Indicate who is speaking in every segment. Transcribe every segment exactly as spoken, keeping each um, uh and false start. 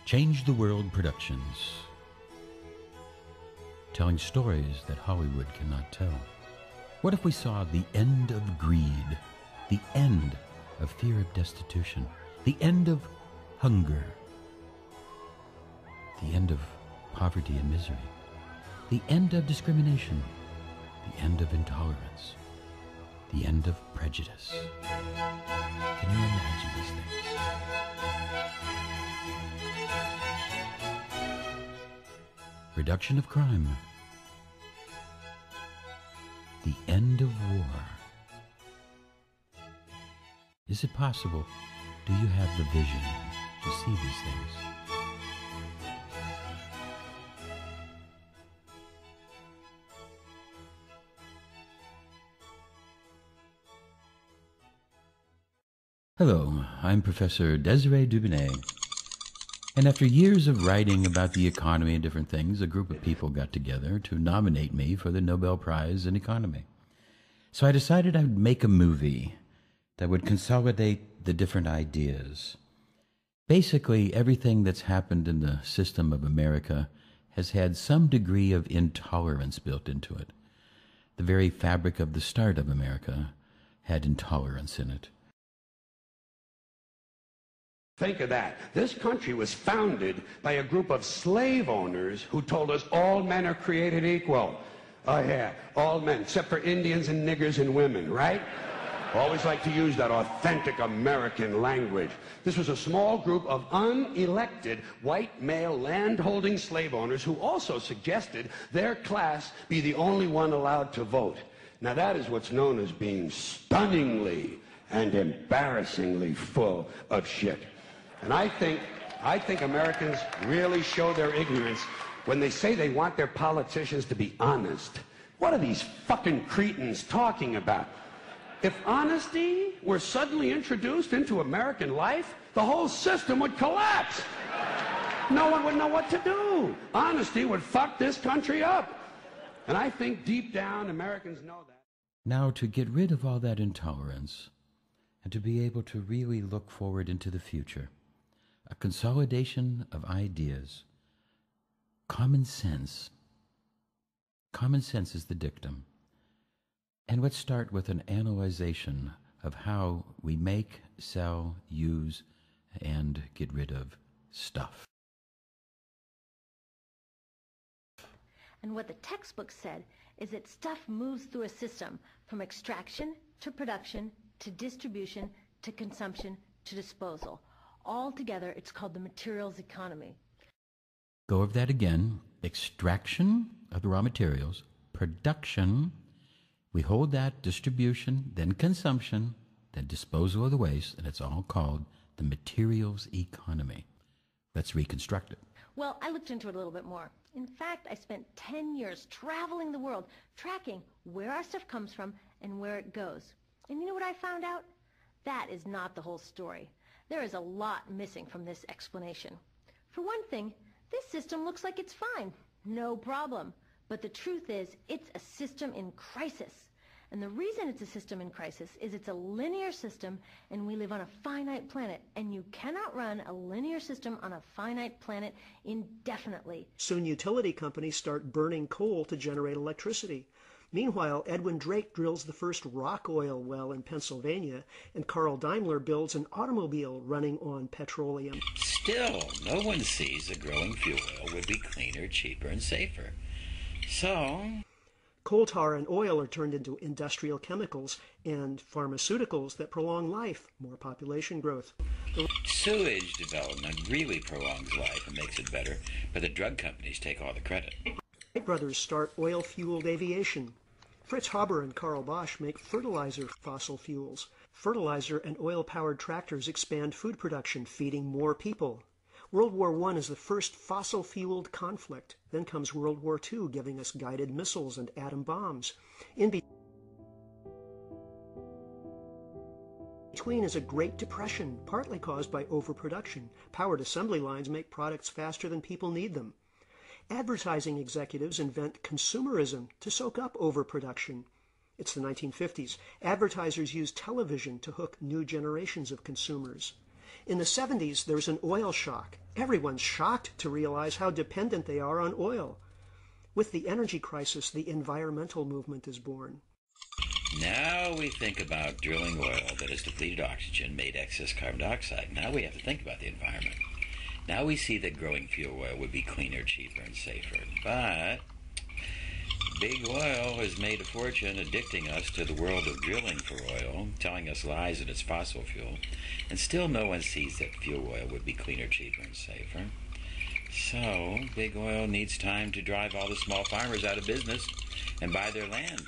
Speaker 1: Change the World Productions, telling stories that Hollywood cannot tell. What if we saw the end of greed, the end of fear of destitution, the end of hunger, the end of poverty and misery, the end of discrimination, the end of intolerance, the end of prejudice? Can you imagine these things? Reduction of crime, the end of war. Is it possible? Do you have the vision to see these things? Hello, I'm Professor Desiree Dubounet, and after years of writing about the economy and different things, a group of people got together to nominate me for the Nobel Prize in Economy. So I decided I would make a movie that would consolidate the different ideas. Basically, everything that's happened in the system of America has had some degree of intolerance built into it. The very fabric of the start of America had intolerance in it.
Speaker 2: Think of that. This country was founded by a group of slave owners who told us all men are created equal. Oh yeah, all men, except for Indians and niggers and women, right? Always like to use that authentic American language. This was a small group of unelected white male land-holding slave owners who also suggested their class be the only one allowed to vote. Now that is what's known as being stunningly and embarrassingly full of shit. And I think, I think Americans really show their ignorance when they say they want their politicians to be honest. What are these fucking cretins talking about? If honesty were suddenly introduced into American life, the whole system would collapse. No one would know what to do. Honesty would fuck this country up. And I think deep down Americans know that.
Speaker 1: Now, to get rid of all that intolerance and to be able to really look forward into the future, a consolidation of ideas, common sense. Common sense is the dictum. And let's start with an analyzation of how we make, sell, use, and get rid of stuff.
Speaker 3: And what the textbook said is that stuff moves through a system from extraction to production to distribution to consumption to disposal. All together, it's called the materials economy.
Speaker 1: Go over that again. Extraction of the raw materials, production, we hold that, distribution, then consumption, then disposal of the waste, and it's all called the materials economy. Let's reconstruct it.
Speaker 3: Well, I looked into it a little bit more. In fact, I spent ten years traveling the world, tracking where our stuff comes from and where it goes. And you know what I found out? That is not the whole story. There is a lot missing from this explanation. For one thing, this system looks like it's fine. No problem. But the truth is, it's a system in crisis. And the reason it's a system in crisis is it's a linear system and we live on a finite planet. And you cannot run a linear system on a finite planet indefinitely.
Speaker 4: Soon utility companies start burning coal to generate electricity. Meanwhile, Edwin Drake drills the first rock oil well in Pennsylvania, and Carl Daimler builds an automobile running on petroleum.
Speaker 5: Still, no one sees that growing fuel oil would be cleaner, cheaper, and safer. So,
Speaker 4: coal tar and oil are turned into industrial chemicals and pharmaceuticals that prolong life, more population growth. The
Speaker 5: sewage development really prolongs life and makes it better, but the drug companies take all the credit.
Speaker 4: Wright brothers start oil-fueled aviation. Fritz Haber and Karl Bosch make fertilizer fossil fuels. Fertilizer and oil-powered tractors expand food production, feeding more people. World War One is the first fossil-fueled conflict. Then comes World War Two, giving us guided missiles and atom bombs. In between is a Great Depression, partly caused by overproduction. Powered assembly lines make products faster than people need them. Advertising executives invent consumerism to soak up overproduction. It's the nineteen fifties. Advertisers use television to hook new generations of consumers. In the seventies, there was an oil shock. Everyone's shocked to realize how dependent they are on oil. With the energy crisis, the environmental movement is born.
Speaker 5: Now we think about drilling oil that has depleted oxygen, made excess carbon dioxide. Now we have to think about the environment. Now we see that growing fuel oil would be cleaner, cheaper, and safer. But big oil has made a fortune addicting us to the world of drilling for oil, telling us lies that it's fossil fuel, and still no one sees that fuel oil would be cleaner, cheaper, and safer. So big oil needs time to drive all the small farmers out of business and buy their land.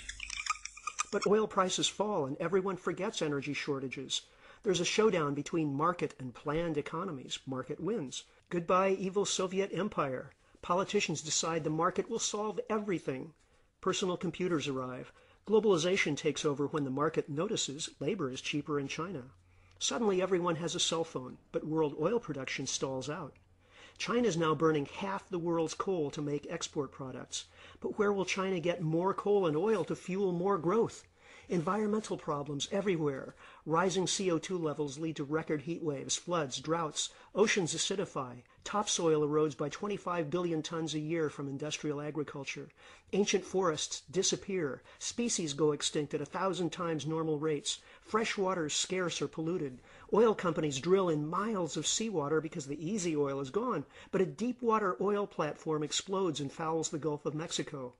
Speaker 4: But oil prices fall and everyone forgets energy shortages. There's a showdown between market and planned economies. Market wins. Goodbye, evil Soviet empire. Politicians decide the market will solve everything. Personal computers arrive. Globalization takes over when the market notices labor is cheaper in China. Suddenly everyone has a cell phone, but world oil production stalls out. China is now burning half the world's coal to make export products. But where will China get more coal and oil to fuel more growth? Environmental problems everywhere. Rising C O two levels lead to record heat waves, floods, droughts. Oceans acidify. Topsoil erodes by twenty-five billion tons a year from industrial agriculture. Ancient forests disappear. Species go extinct at a thousand times normal rates. Fresh water is scarce or polluted. Oil companies drill in miles of seawater because the easy oil is gone. But a deep water oil platform explodes and fouls the Gulf of Mexico.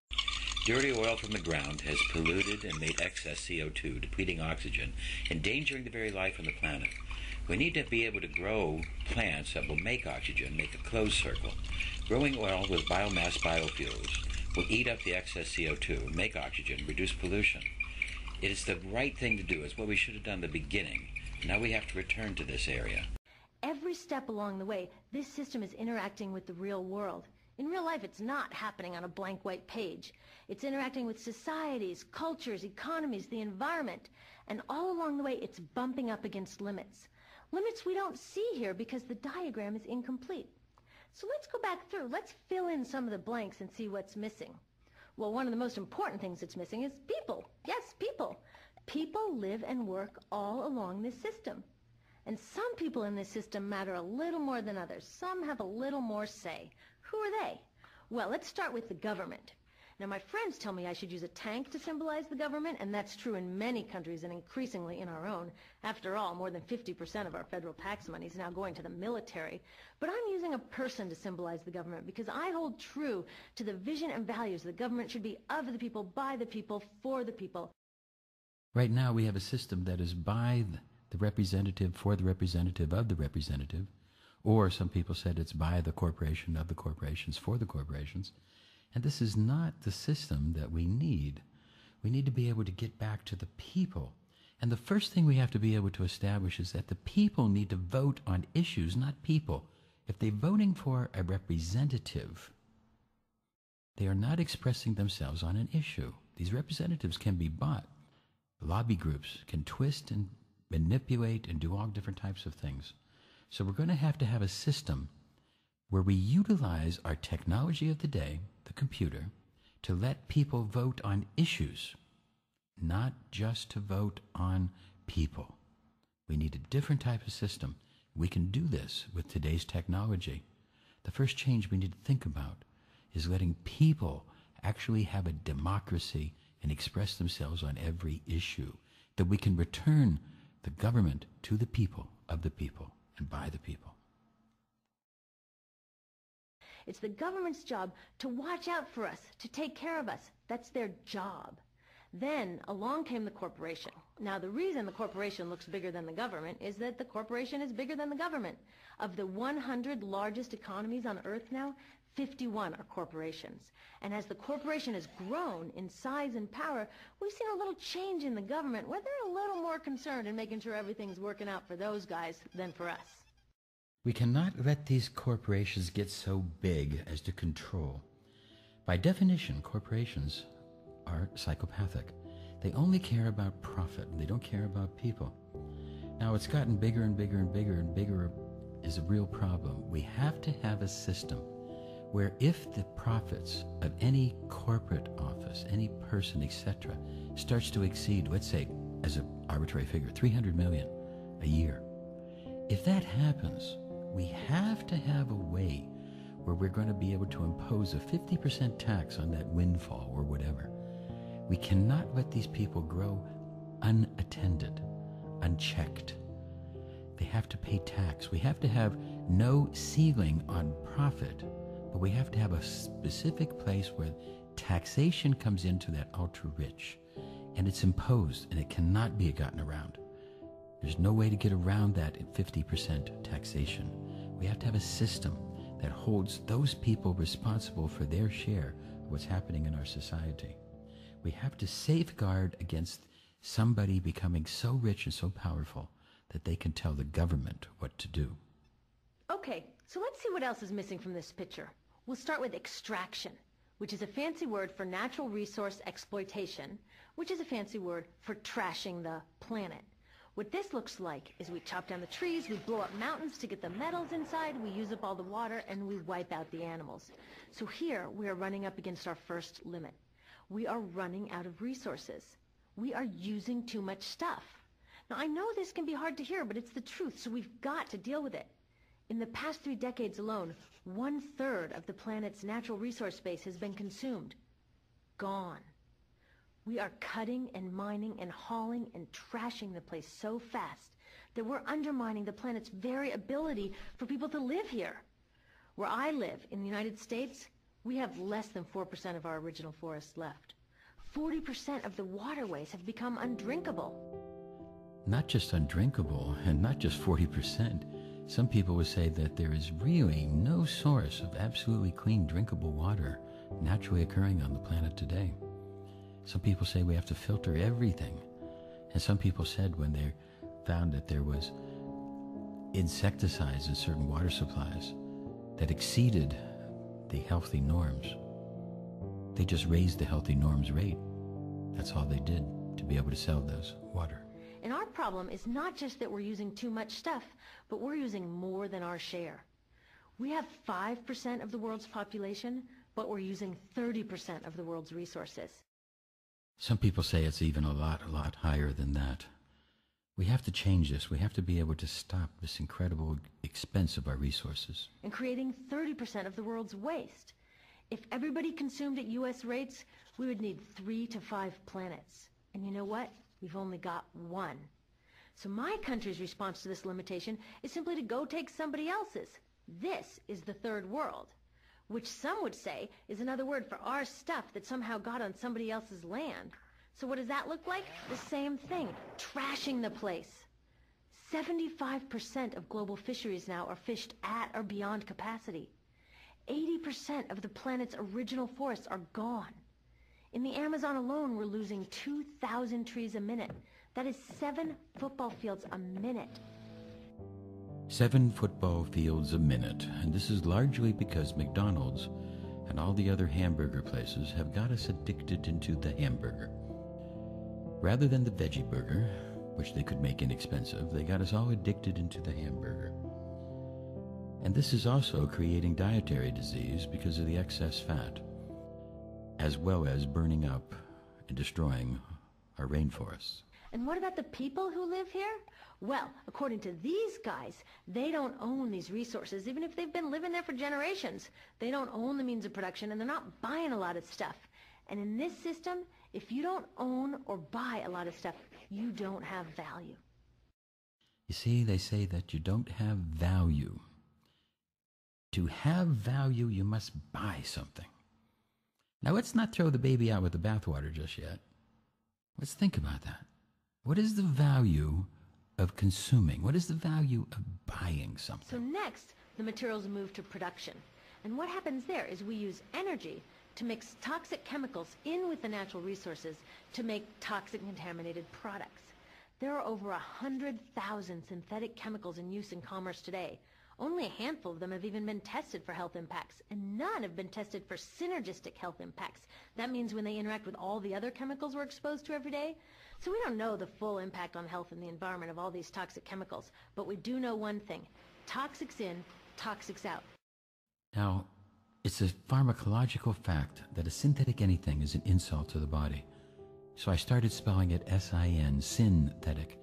Speaker 5: Dirty oil from the ground has polluted and made excess C O two, depleting oxygen, endangering the very life on the planet. We need to be able to grow plants that will make oxygen, make a closed circle. Growing oil with biomass biofuels will eat up the excess C O two, make oxygen, reduce pollution. It is the right thing to do. It's what we should have done at the beginning. Now we have to return to this area.
Speaker 3: Every step along the way, this system is interacting with the real world. In real life, it's not happening on a blank white page. It's interacting with societies, cultures, economies, the environment. And all along the way, it's bumping up against limits. Limits we don't see here because the diagram is incomplete. So let's go back through. Let's fill in some of the blanks and see what's missing. Well, one of the most important things that's missing is people. Yes, people. People live and work all along this system. And some people in this system matter a little more than others. Some have a little more say. Who are they? Well, let's start with the government. Now, my friends tell me I should use a tank to symbolize the government, and that's true in many countries and increasingly in our own. After all, more than fifty percent of our federal tax money is now going to the military. But I'm using a person to symbolize the government because I hold true to the vision and values the government should be of the people, by the people, for the people.
Speaker 1: Right now, we have a system that is by the representative, for the representative, of the representative. Or some people said it's by the corporation, of the corporations, for the corporations. And this is not the system that we need. We need to be able to get back to the people. And the first thing we have to be able to establish is that the people need to vote on issues, not people. If they're voting for a representative, they are not expressing themselves on an issue. These representatives can be bought. Lobby groups can twist and manipulate and do all different types of things. So we're going to have to have a system where we utilize our technology of the day, the computer, to let people vote on issues, not just to vote on people. We need a different type of system. We can do this with today's technology. The first change we need to think about is letting people actually have a democracy and express themselves on every issue, that we can return the government to the people, of the people, and by the people.
Speaker 3: It's the government's job to watch out for us, to take care of us. That's their job. Then along came the corporation. Now, the reason the corporation looks bigger than the government is that the corporation is bigger than the government. Of the one hundred largest economies on Earth now, fifty-one are corporations. And as the corporation has grown in size and power, we've seen a little change in the government where they're a little more concerned in making sure everything's working out for those guys than for us.
Speaker 1: We cannot let these corporations get so big as to control. By definition, corporations are psychopathic. They only care about profit, and they don't care about people. Now, it's gotten bigger and bigger and bigger and bigger is a real problem. We have to have a system where if the profits of any corporate office, any person, et cetera, starts to exceed, let's say, as an arbitrary figure, three hundred million a year, If that happens, we have to have a way where we're going to be able to impose a fifty percent tax on that windfall or whatever. We cannot let these people grow unattended, unchecked. They have to pay tax. We have to have no ceiling on profit, but we have to have a specific place where taxation comes into that ultra-rich, and it's imposed, and it cannot be gotten around. There's no way to get around that at fifty percent taxation. We have to have a system that holds those people responsible for their share of what's happening in our society. We have to safeguard against somebody becoming so rich and so powerful that they can tell the government what to do.
Speaker 3: Okay, so let's see what else is missing from this picture. We'll start with extraction, which is a fancy word for natural resource exploitation, which is a fancy word for trashing the planet. What this looks like is we chop down the trees, we blow up mountains to get the metals inside, we use up all the water, and we wipe out the animals. So here we are running up against our first limit. We are running out of resources. We are using too much stuff. Now, I know this can be hard to hear, but it's the truth, so we've got to deal with it. In the past three decades alone, one-third of the planet's natural resource base has been consumed. Gone. We are cutting and mining and hauling and trashing the place so fast that we're undermining the planet's very ability for people to live here. Where I live, in the United States, we have less than four percent of our original forests left. forty percent of the waterways have become undrinkable.
Speaker 1: Not just undrinkable, and not just forty percent. Some people would say that there is really no source of absolutely clean, drinkable water naturally occurring on the planet today. Some people say we have to filter everything. And some people said when they found that there was insecticides in certain water supplies that exceeded the healthy norms, they just raised the healthy norms rate. That's all they did to be able to sell those water.
Speaker 3: And our problem is not just that we're using too much stuff, but we're using more than our share. We have five percent of the world's population, but we're using thirty percent of the world's resources.
Speaker 1: Some people say it's even a lot, a lot higher than that. We have to change this. We have to be able to stop this incredible expense of our resources.
Speaker 3: And creating thirty percent of the world's waste. If everybody consumed at U S rates, we would need three to five planets. And you know what? We've only got one. So my country's response to this limitation is simply to go take somebody else's. This is the third world, which some would say is another word for our stuff that somehow got on somebody else's land. So what does that look like? The same thing, trashing the place. seventy-five percent of global fisheries now are fished at or beyond capacity. eighty percent of the planet's original forests are gone. In the Amazon alone, we're losing two thousand trees a minute. That is seven football fields a minute.
Speaker 1: Seven football fields a minute, and this is largely because McDonald's and all the other hamburger places have got us addicted into the hamburger. Rather than the veggie burger, which they could make inexpensive, they got us all addicted into the hamburger. And this is also creating dietary disease because of the excess fat, as well as burning up and destroying our rainforests.
Speaker 3: And what about the people who live here? Well, according to these guys, they don't own these resources, even if they've been living there for generations. They don't own the means of production, and they're not buying a lot of stuff. And in this system, if you don't own or buy a lot of stuff, you don't have value.
Speaker 1: You see, they say that you don't have value. To have value, you must buy something. Now, let's not throw the baby out with the bathwater just yet. Let's think about that. What is the value of consuming? What is the value of buying something?
Speaker 3: So next, the materials move to production. And what happens there is we use energy to mix toxic chemicals in with the natural resources to make toxic contaminated products. There are over one hundred thousand synthetic chemicals in use in commerce today. Only a handful of them have even been tested for health impacts, and none have been tested for synergistic health impacts. That means when they interact with all the other chemicals we're exposed to every day. So we don't know the full impact on health and the environment of all these toxic chemicals, but we do know one thing: toxics in, toxics out.
Speaker 1: Now, it's a pharmacological fact that a synthetic anything is an insult to the body. So I started spelling it S I N, synthetic.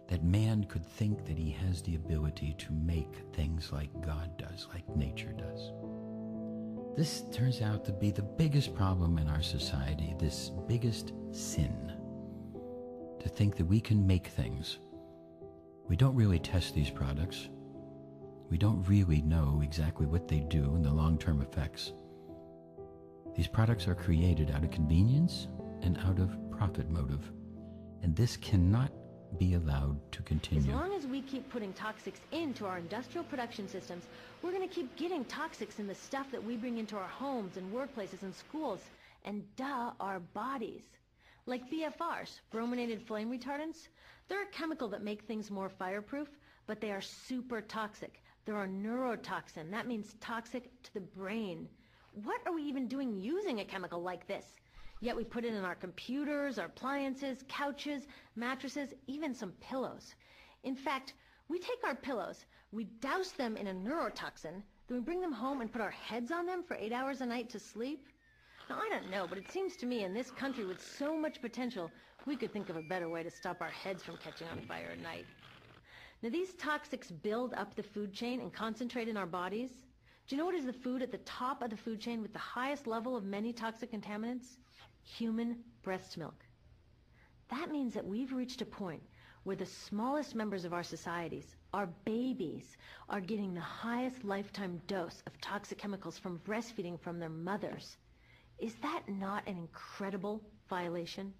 Speaker 1: that man could think that he has the ability to make things like God does, like nature does. This turns out to be the biggest problem in our society, this biggest sin, to think that we can make things. We don't really test these products. We don't really know exactly what they do and the long-term effects. These products are created out of convenience and out of profit motive, and this cannot be allowed to continue.
Speaker 3: As long as we keep putting toxics into our industrial production systems, we're going to keep getting toxics in the stuff that we bring into our homes and workplaces and schools, and duh, our bodies. Like B F Rs, brominated flame retardants. They're a chemical that make things more fireproof, but they are super toxic. They're a neurotoxin. That means toxic to the brain. What are we even doing using a chemical like this? Yet we put it in our computers, our appliances, couches, mattresses, even some pillows. In fact, we take our pillows, we douse them in a neurotoxin, then we bring them home and put our heads on them for eight hours a night to sleep. Now, I don't know, but it seems to me in this country with so much potential, we could think of a better way to stop our heads from catching on fire at night. Now, these toxics build up the food chain and concentrate in our bodies. Do you know what is the food at the top of the food chain with the highest level of many toxic contaminants? Human breast milk. That means that we've reached a point where the smallest members of our societies, our babies, are getting the highest lifetime dose of toxic chemicals from breastfeeding from their mothers. Is that not an incredible violation?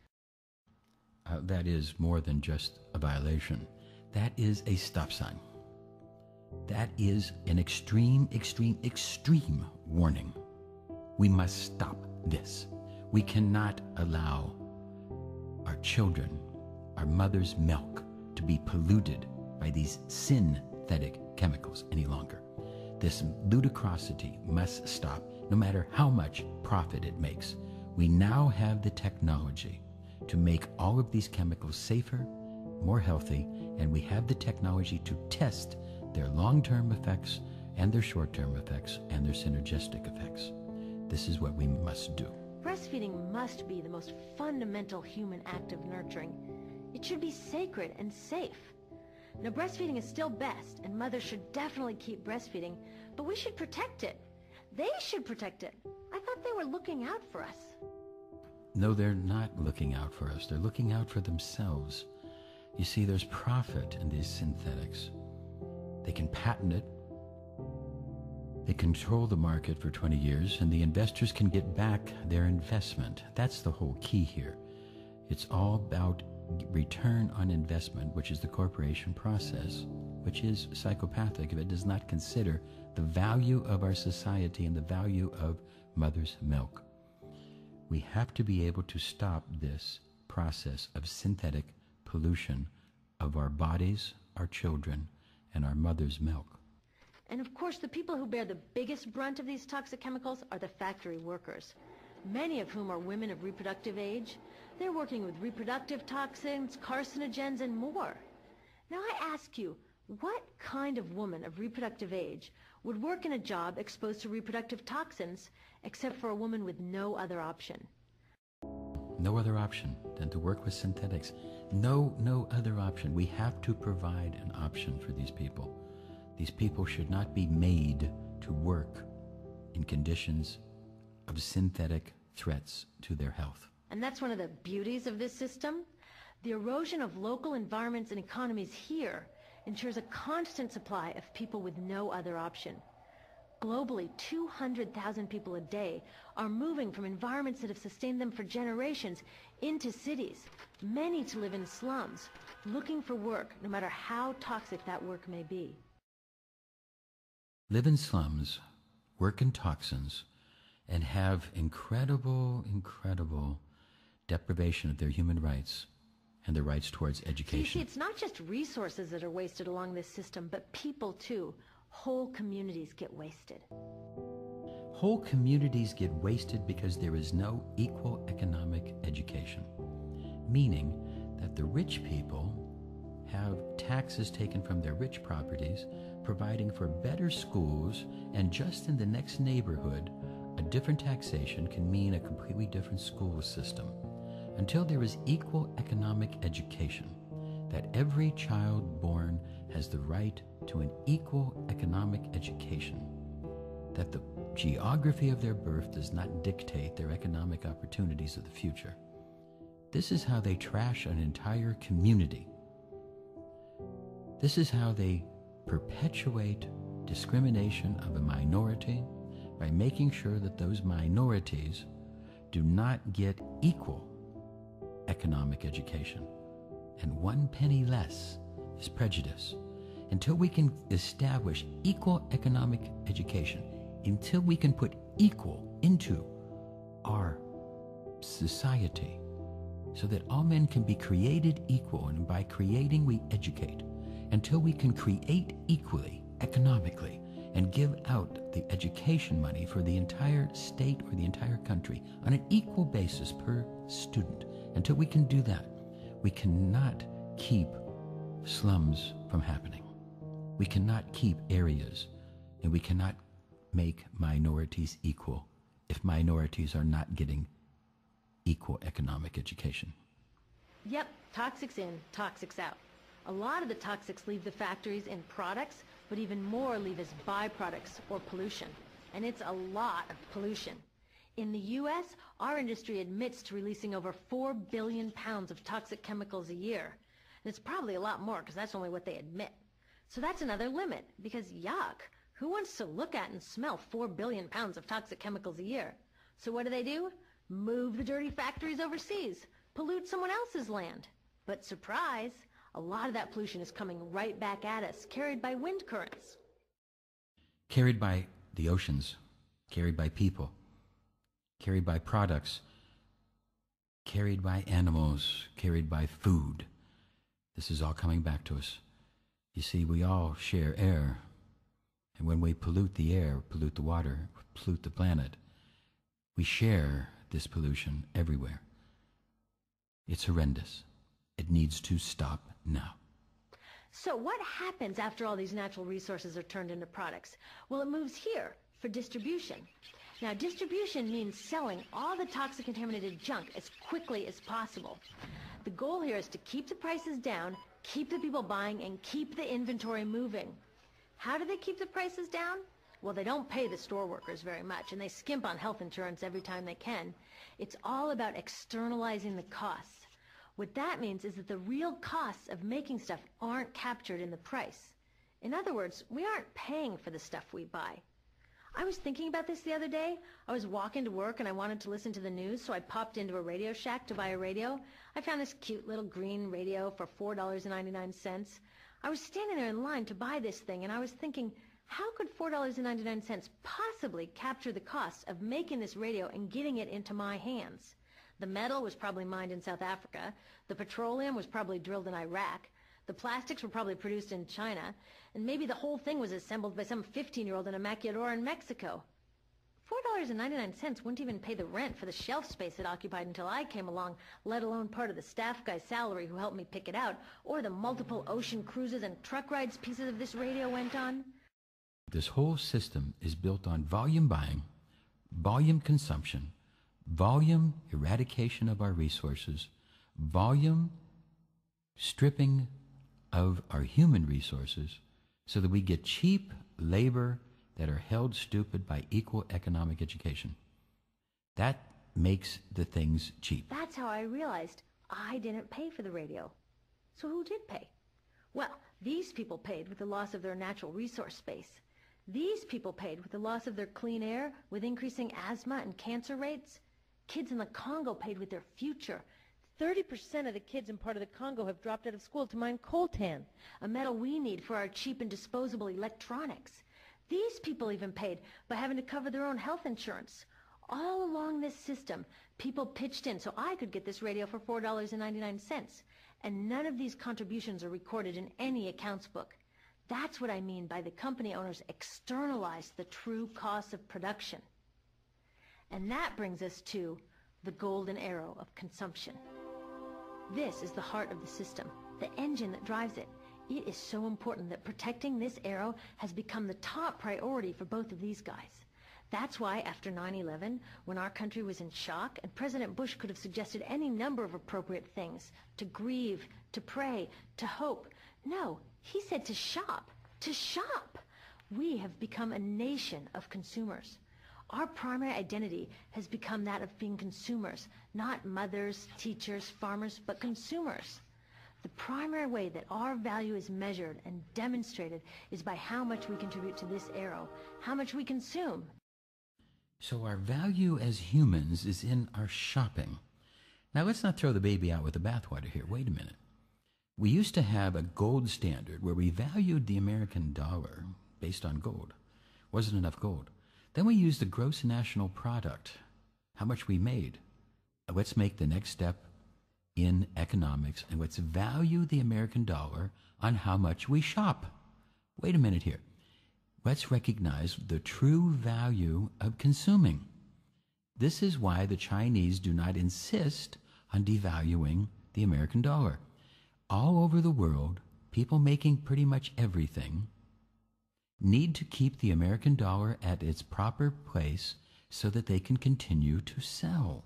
Speaker 1: Uh, that is more than just a violation. That is a stop sign. That is an extreme, extreme, extreme warning. We must stop this. We cannot allow our children, our mother's milk, to be polluted by these synthetic chemicals any longer. This ludicrosity must stop, no matter how much profit it makes. We now have the technology to make all of these chemicals safer, more healthy, and we have the technology to test their long-term effects and their short-term effects and their synergistic effects. This is what we must do.
Speaker 3: Breastfeeding must be the most fundamental human act of nurturing. It should be sacred and safe. Now, breastfeeding is still best, and mothers should definitely keep breastfeeding, but we should protect it. They should protect it. I thought they were looking out for us.
Speaker 1: No, they're not looking out for us. They're looking out for themselves. You see, there's profit in these synthetics. They can patent it. They control the market for twenty years, and the investors can get back their investment. That's the whole key here. It's all about return on investment, which is the corporation process, which is psychopathic if it does not consider the value of our society and the value of mother's milk. We have to be able to stop this process of synthetic pollution of our bodies, our children, and our mother's milk.
Speaker 3: And of course, the people who bear the biggest brunt of these toxic chemicals are the factory workers, many of whom are women of reproductive age. They're working with reproductive toxins, carcinogens, and more. Now I ask you, what kind of woman of reproductive age would work in a job exposed to reproductive toxins except for a woman with no other option?
Speaker 1: No other option than to work with synthetics. No, no other option. We have to provide an option for these people. These people should not be made to work in conditions of synthetic threats to their health.
Speaker 3: And that's one of the beauties of this system. The erosion of local environments and economies here ensures a constant supply of people with no other option. Globally, two hundred thousand people a day are moving from environments that have sustained them for generations into cities, many to live in slums, looking for work, no matter how toxic that work may be.
Speaker 1: Live in slums, work in toxins, and have incredible, incredible deprivation of their human rights and their rights towards education.
Speaker 3: So you see, it's not just resources that are wasted along this system, but people too. Whole communities get wasted.
Speaker 1: Whole communities get wasted because there is no equal economic education, meaning that the rich people have taxes taken from their rich properties, providing for better schools, and just in the next neighborhood, a different taxation can mean a completely different school system. Until there is equal economic education, that every child born has the right to an equal economic education, that the geography of their birth does not dictate their economic opportunities of the future. This is how they trash an entire community. This is how they perpetuate discrimination of a minority by making sure that those minorities do not get equal economic education. And one penny less is prejudice. Until we can establish equal economic education, until we can put equal into our society so that all men can be created equal, and by creating we educate, until we can create equally economically and give out the education money for the entire state or the entire country on an equal basis per student, until we can do that, we cannot keep slums from happening. We cannot keep areas, and we cannot make minorities equal if minorities are not getting equal economic education.
Speaker 3: Yep, toxics in, toxics out. A lot of the toxics leave the factories in products, but even more leave as byproducts or pollution. And it's a lot of pollution. In the U S, our industry admits to releasing over four billion pounds of toxic chemicals a year. And it's probably a lot more because that's only what they admit. So that's another limit, because yuck, who wants to look at and smell four billion pounds of toxic chemicals a year? So what do they do? Move the dirty factories overseas, pollute someone else's land. But surprise, a lot of that pollution is coming right back at us, carried by wind currents.
Speaker 1: Carried by the oceans, carried by people, carried by products, carried by animals, carried by food. This is all coming back to us. You see, we all share air. And when we pollute the air, pollute the water, pollute the planet, we share this pollution everywhere. It's horrendous. It needs to stop now.
Speaker 3: So what happens after all these natural resources are turned into products? Well, it moves here for distribution. Now, distribution means selling all the toxic contaminated junk as quickly as possible. The goal here is to keep the prices down, keep the people buying, and keep the inventory moving. How do they keep the prices down? Well, they don't pay the store workers very much, and they skimp on health insurance every time they can. It's all about externalizing the costs. What that means is that the real costs of making stuff aren't captured in the price. In other words, we aren't paying for the stuff we buy. I was thinking about this the other day. I was walking to work and I wanted to listen to the news, so I popped into a Radio Shack to buy a radio. I found this cute little green radio for four dollars and ninety-nine cents. I was standing there in line to buy this thing, and I was thinking, how could four dollars and ninety-nine cents possibly capture the cost of making this radio and getting it into my hands? The metal was probably mined in South Africa. The petroleum was probably drilled in Iraq. The plastics were probably produced in China. And maybe the whole thing was assembled by some fifteen-year-old in a maquiladora in Mexico. four dollars and ninety-nine cents wouldn't even pay the rent for the shelf space it occupied until I came along, let alone part of the staff guy's salary who helped me pick it out, or the multiple ocean cruises and truck rides pieces of this radio went on.
Speaker 1: This whole system is built on volume buying, volume consumption, volume eradication of our resources, volume stripping of our human resources so that we get cheap labor that are held stupid by equal economic education. That makes the things cheap.
Speaker 3: That's how I realized I didn't pay for the radio. So who did pay? Well, these people paid with the loss of their natural resource space. These people paid with the loss of their clean air, with increasing asthma and cancer rates. Kids in the Congo paid with their future. thirty percent of the kids in part of the Congo have dropped out of school to mine coltan, a metal we need for our cheap and disposable electronics. These people even paid by having to cover their own health insurance. All along this system, people pitched in so I could get this radio for four dollars and ninety-nine cents. And none of these contributions are recorded in any accounts book. That's what I mean by the company owners externalized the true costs of production. And that brings us to the golden arrow of consumption. This is the heart of the system, the engine that drives it. It is so important that protecting this arrow has become the top priority for both of these guys. That's why after nine eleven, when our country was in shock, and President Bush could have suggested any number of appropriate things, to grieve, to pray, to hope. No, he said to shop, to shop. We have become a nation of consumers. Our primary identity has become that of being consumers, not mothers, teachers, farmers, but consumers. The primary way that our value is measured and demonstrated is by how much we contribute to this arrow, how much we consume.
Speaker 1: So our value as humans is in our shopping. Now let's not throw the baby out with the bathwater here. Wait a minute. We used to have a gold standard where we valued the American dollar based on gold. Wasn't enough gold. Then we used the gross national product, how much we made. Let's make the next step in economics, and let's value the American dollar on how much we shop. Wait a minute here. Let's recognize the true value of consuming. This is why the Chinese do not insist on devaluing the American dollar. All over the world, people making pretty much everything need to keep the American dollar at its proper place so that they can continue to sell.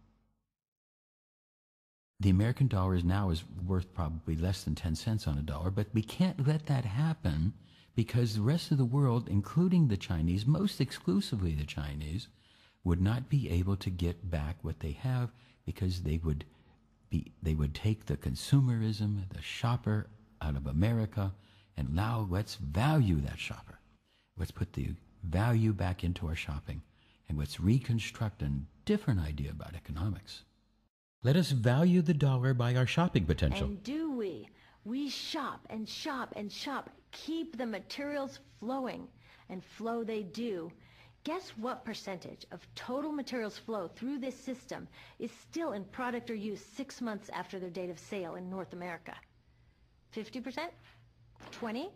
Speaker 1: The American dollar is now is worth probably less than ten cents on a dollar, but we can't let that happen because the rest of the world, including the Chinese, most exclusively the Chinese, would not be able to get back what they have because they would be they would take the consumerism, the shopper out of America, and now let's value that shopper. Let's put the value back into our shopping, and let's reconstruct a different idea about economics. Let us value the dollar by our shopping potential.
Speaker 3: And do we? We shop and shop and shop, keep the materials flowing, and flow they do. Guess what percentage of total materials flow through this system is still in product or use six months after their date of sale in North America? fifty percent? twenty?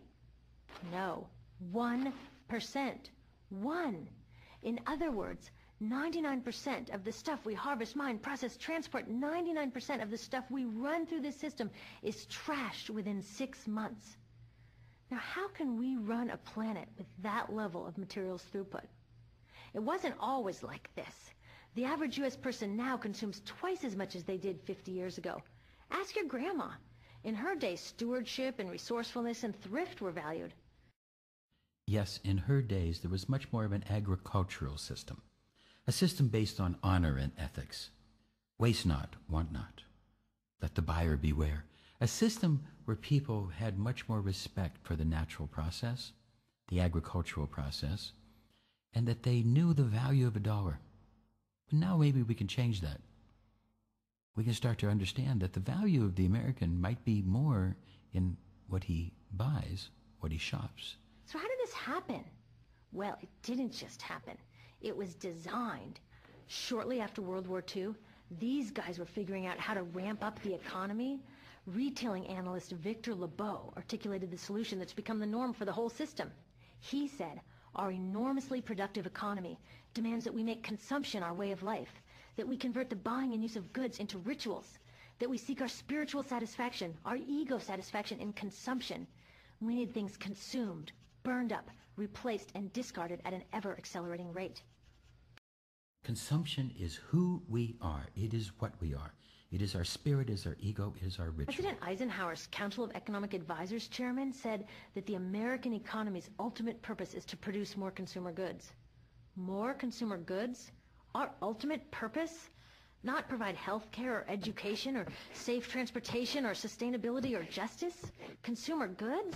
Speaker 3: No, one percent. One. In other words, ninety-nine percent of the stuff we harvest, mine, process, transport, ninety-nine percent of the stuff we run through this system is trashed within six months. Now, how can we run a planet with that level of materials throughput? It wasn't always like this. The average U S person now consumes twice as much as they did fifty years ago. Ask your grandma. In her day, stewardship and resourcefulness and thrift were valued.
Speaker 1: Yes, in her days, there was much more of an agricultural system. A system based on honor and ethics. Waste not, want not. Let the buyer beware. A system where people had much more respect for the natural process, the agricultural process, and that they knew the value of a dollar. But now maybe we can change that. We can start to understand that the value of the American might be more in what he buys, what he shops.
Speaker 3: So how did this happen? Well, it didn't just happen. It was designed. Shortly after World War Two, these guys were figuring out how to ramp up the economy. Retailing analyst Victor Lebeau articulated the solution that's become the norm for the whole system. He said, our enormously productive economy demands that we make consumption our way of life, that we convert the buying and use of goods into rituals, that we seek our spiritual satisfaction, our ego satisfaction in consumption. We need things consumed, burned up, replaced, and discarded at an ever-accelerating rate.
Speaker 1: Consumption is who we are. It is what we are. It is our spirit, it is our ego, it is our ritual.
Speaker 3: President Eisenhower's Council of Economic Advisors chairman said that the American economy's ultimate purpose is to produce more consumer goods. More consumer goods? Our ultimate purpose? Not provide health care or education or safe transportation or sustainability or justice? Consumer goods?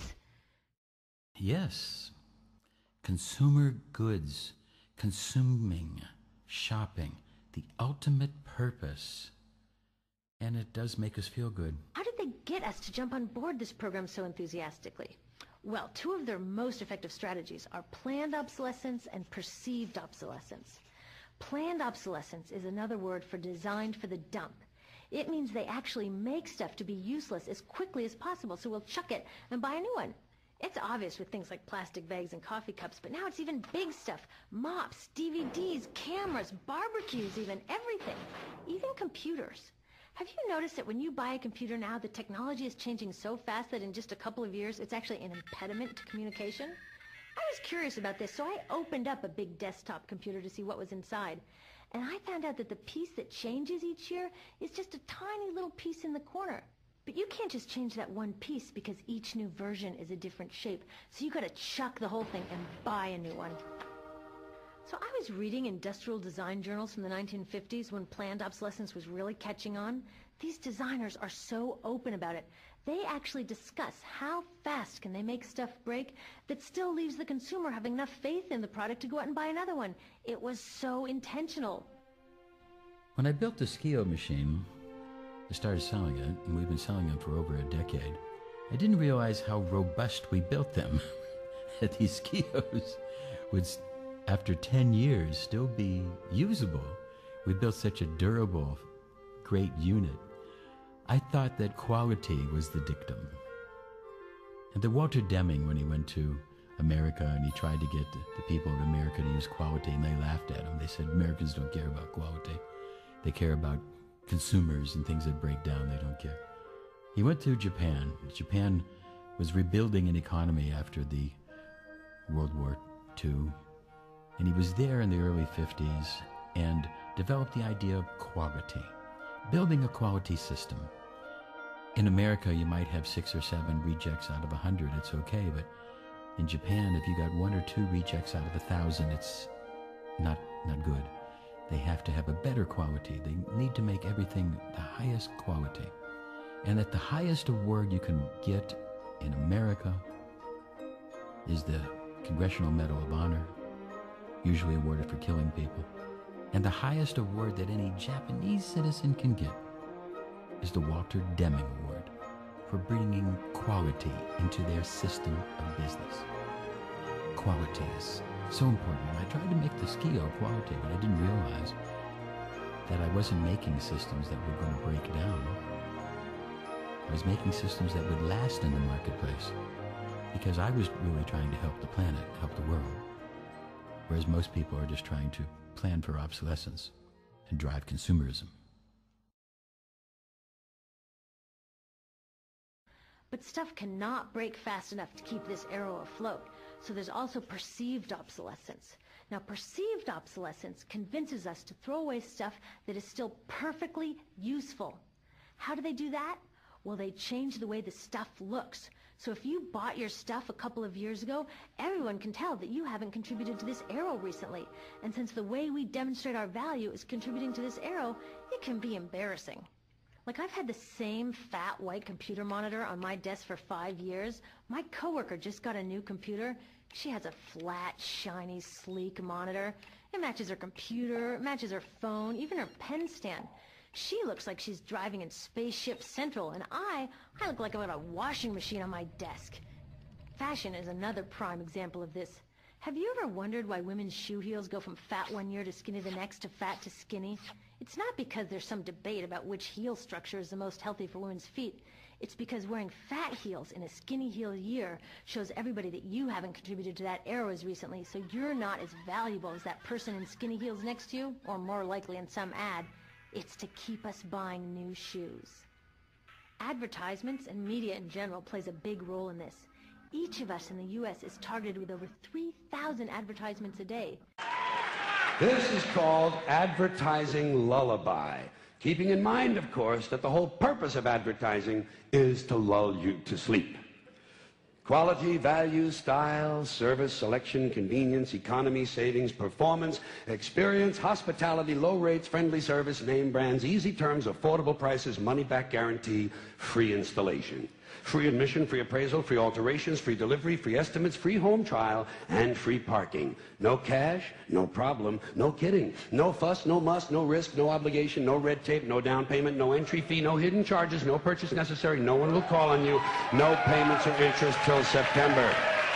Speaker 1: Yes. Consumer goods. Consuming. Shopping. The ultimate purpose. And it does make us feel good.
Speaker 3: How did they get us to jump on board this program so enthusiastically? Well, two of their most effective strategies are planned obsolescence and perceived obsolescence. Planned obsolescence is another word for designed for the dump. It means they actually make stuff to be useless as quickly as possible, so we'll chuck it and buy a new one. It's obvious with things like plastic bags and coffee cups, but now it's even big stuff. Mops, D V Ds, cameras, barbecues even, everything. Even computers. Have you noticed that when you buy a computer now, the technology is changing so fast that in just a couple of years, it's actually an impediment to communication? I was curious about this, so I opened up a big desktop computer to see what was inside. And I found out that the piece that changes each year is just a tiny little piece in the corner. But you can't just change that one piece because each new version is a different shape. So you gotta chuck the whole thing and buy a new one. So I was reading industrial design journals from the nineteen fifties when planned obsolescence was really catching on. These designers are so open about it. They actually discuss how fast can they make stuff break that still leaves the consumer having enough faith in the product to go out and buy another one. It was so intentional.
Speaker 1: When I built the Skio machine, I started selling it, and we've been selling them for over a decade. I didn't realize how robust we built them. That these Skios would, after ten years, still be usable. We built such a durable, great unit. I thought that quality was the dictum. And then Walter Deming, when he went to America and he tried to get the, the people of America to use quality, and they laughed at him. They said, Americans don't care about quality. They care about consumers and things that break down. They don't care. He went to Japan. Japan was rebuilding an economy after the World War Two. And he was there in the early fifties and developed the idea of quality, building a quality system. In America, you might have six or seven rejects out of a hundred. It's okay, but in Japan, if you got one or two rejects out of a thousand, it's not not good. They have to have a better quality. They need to make everything the highest quality. And that the highest award you can get in America is the Congressional Medal of Honor, usually awarded for killing people. And the highest award that any Japanese citizen can get is the Walter Deming Award for bringing quality into their system of business. Quality is so important. I tried to make the Skio quality, but I didn't realize that I wasn't making systems that were going to break down. I was making systems that would last in the marketplace because I was really trying to help the planet, help the world, whereas most people are just trying to plan for obsolescence and drive consumerism.
Speaker 3: But stuff cannot break fast enough to keep this arrow afloat. So there's also perceived obsolescence. Now, perceived obsolescence convinces us to throw away stuff that is still perfectly useful. How do they do that? Well, they change the way the stuff looks. So if you bought your stuff a couple of years ago, everyone can tell that you haven't contributed to this arrow recently. And since the way we demonstrate our value is contributing to this arrow, it can be embarrassing. Like, I've had the same fat white computer monitor on my desk for five years. My coworker just got a new computer. She has a flat, shiny, sleek monitor. It matches her computer, it matches her phone, even her pen stand. She looks like she's driving in Spaceship Central, and I, I look like I've got a washing machine on my desk. Fashion is another prime example of this. Have you ever wondered why women's shoe heels go from fat one year to skinny the next to fat to skinny? It's not because there's some debate about which heel structure is the most healthy for women's feet. It's because wearing fat heels in a skinny heel year shows everybody that you haven't contributed to that arrow as recently, so you're not as valuable as that person in skinny heels next to you, or more likely in some ad. It's to keep us buying new shoes. Advertisements and media in general plays a big role in this. Each of us in the U S is targeted with over three thousand advertisements a day.
Speaker 2: This is called advertising lullaby. Keeping in mind, of course, that the whole purpose of advertising is to lull you to sleep. Quality, value, style, service, selection, convenience, economy, savings, performance, experience, hospitality, low rates, friendly service, name brands, easy terms, affordable prices, money-back guarantee, free installation. Free admission, free appraisal, free alterations, free delivery, free estimates, free home trial, and free parking. No cash, no problem, no kidding. No fuss, no muss, no risk, no obligation, no red tape, no down payment, no entry fee, no hidden charges, no purchase necessary, no one will call on you, no payments or interest till September.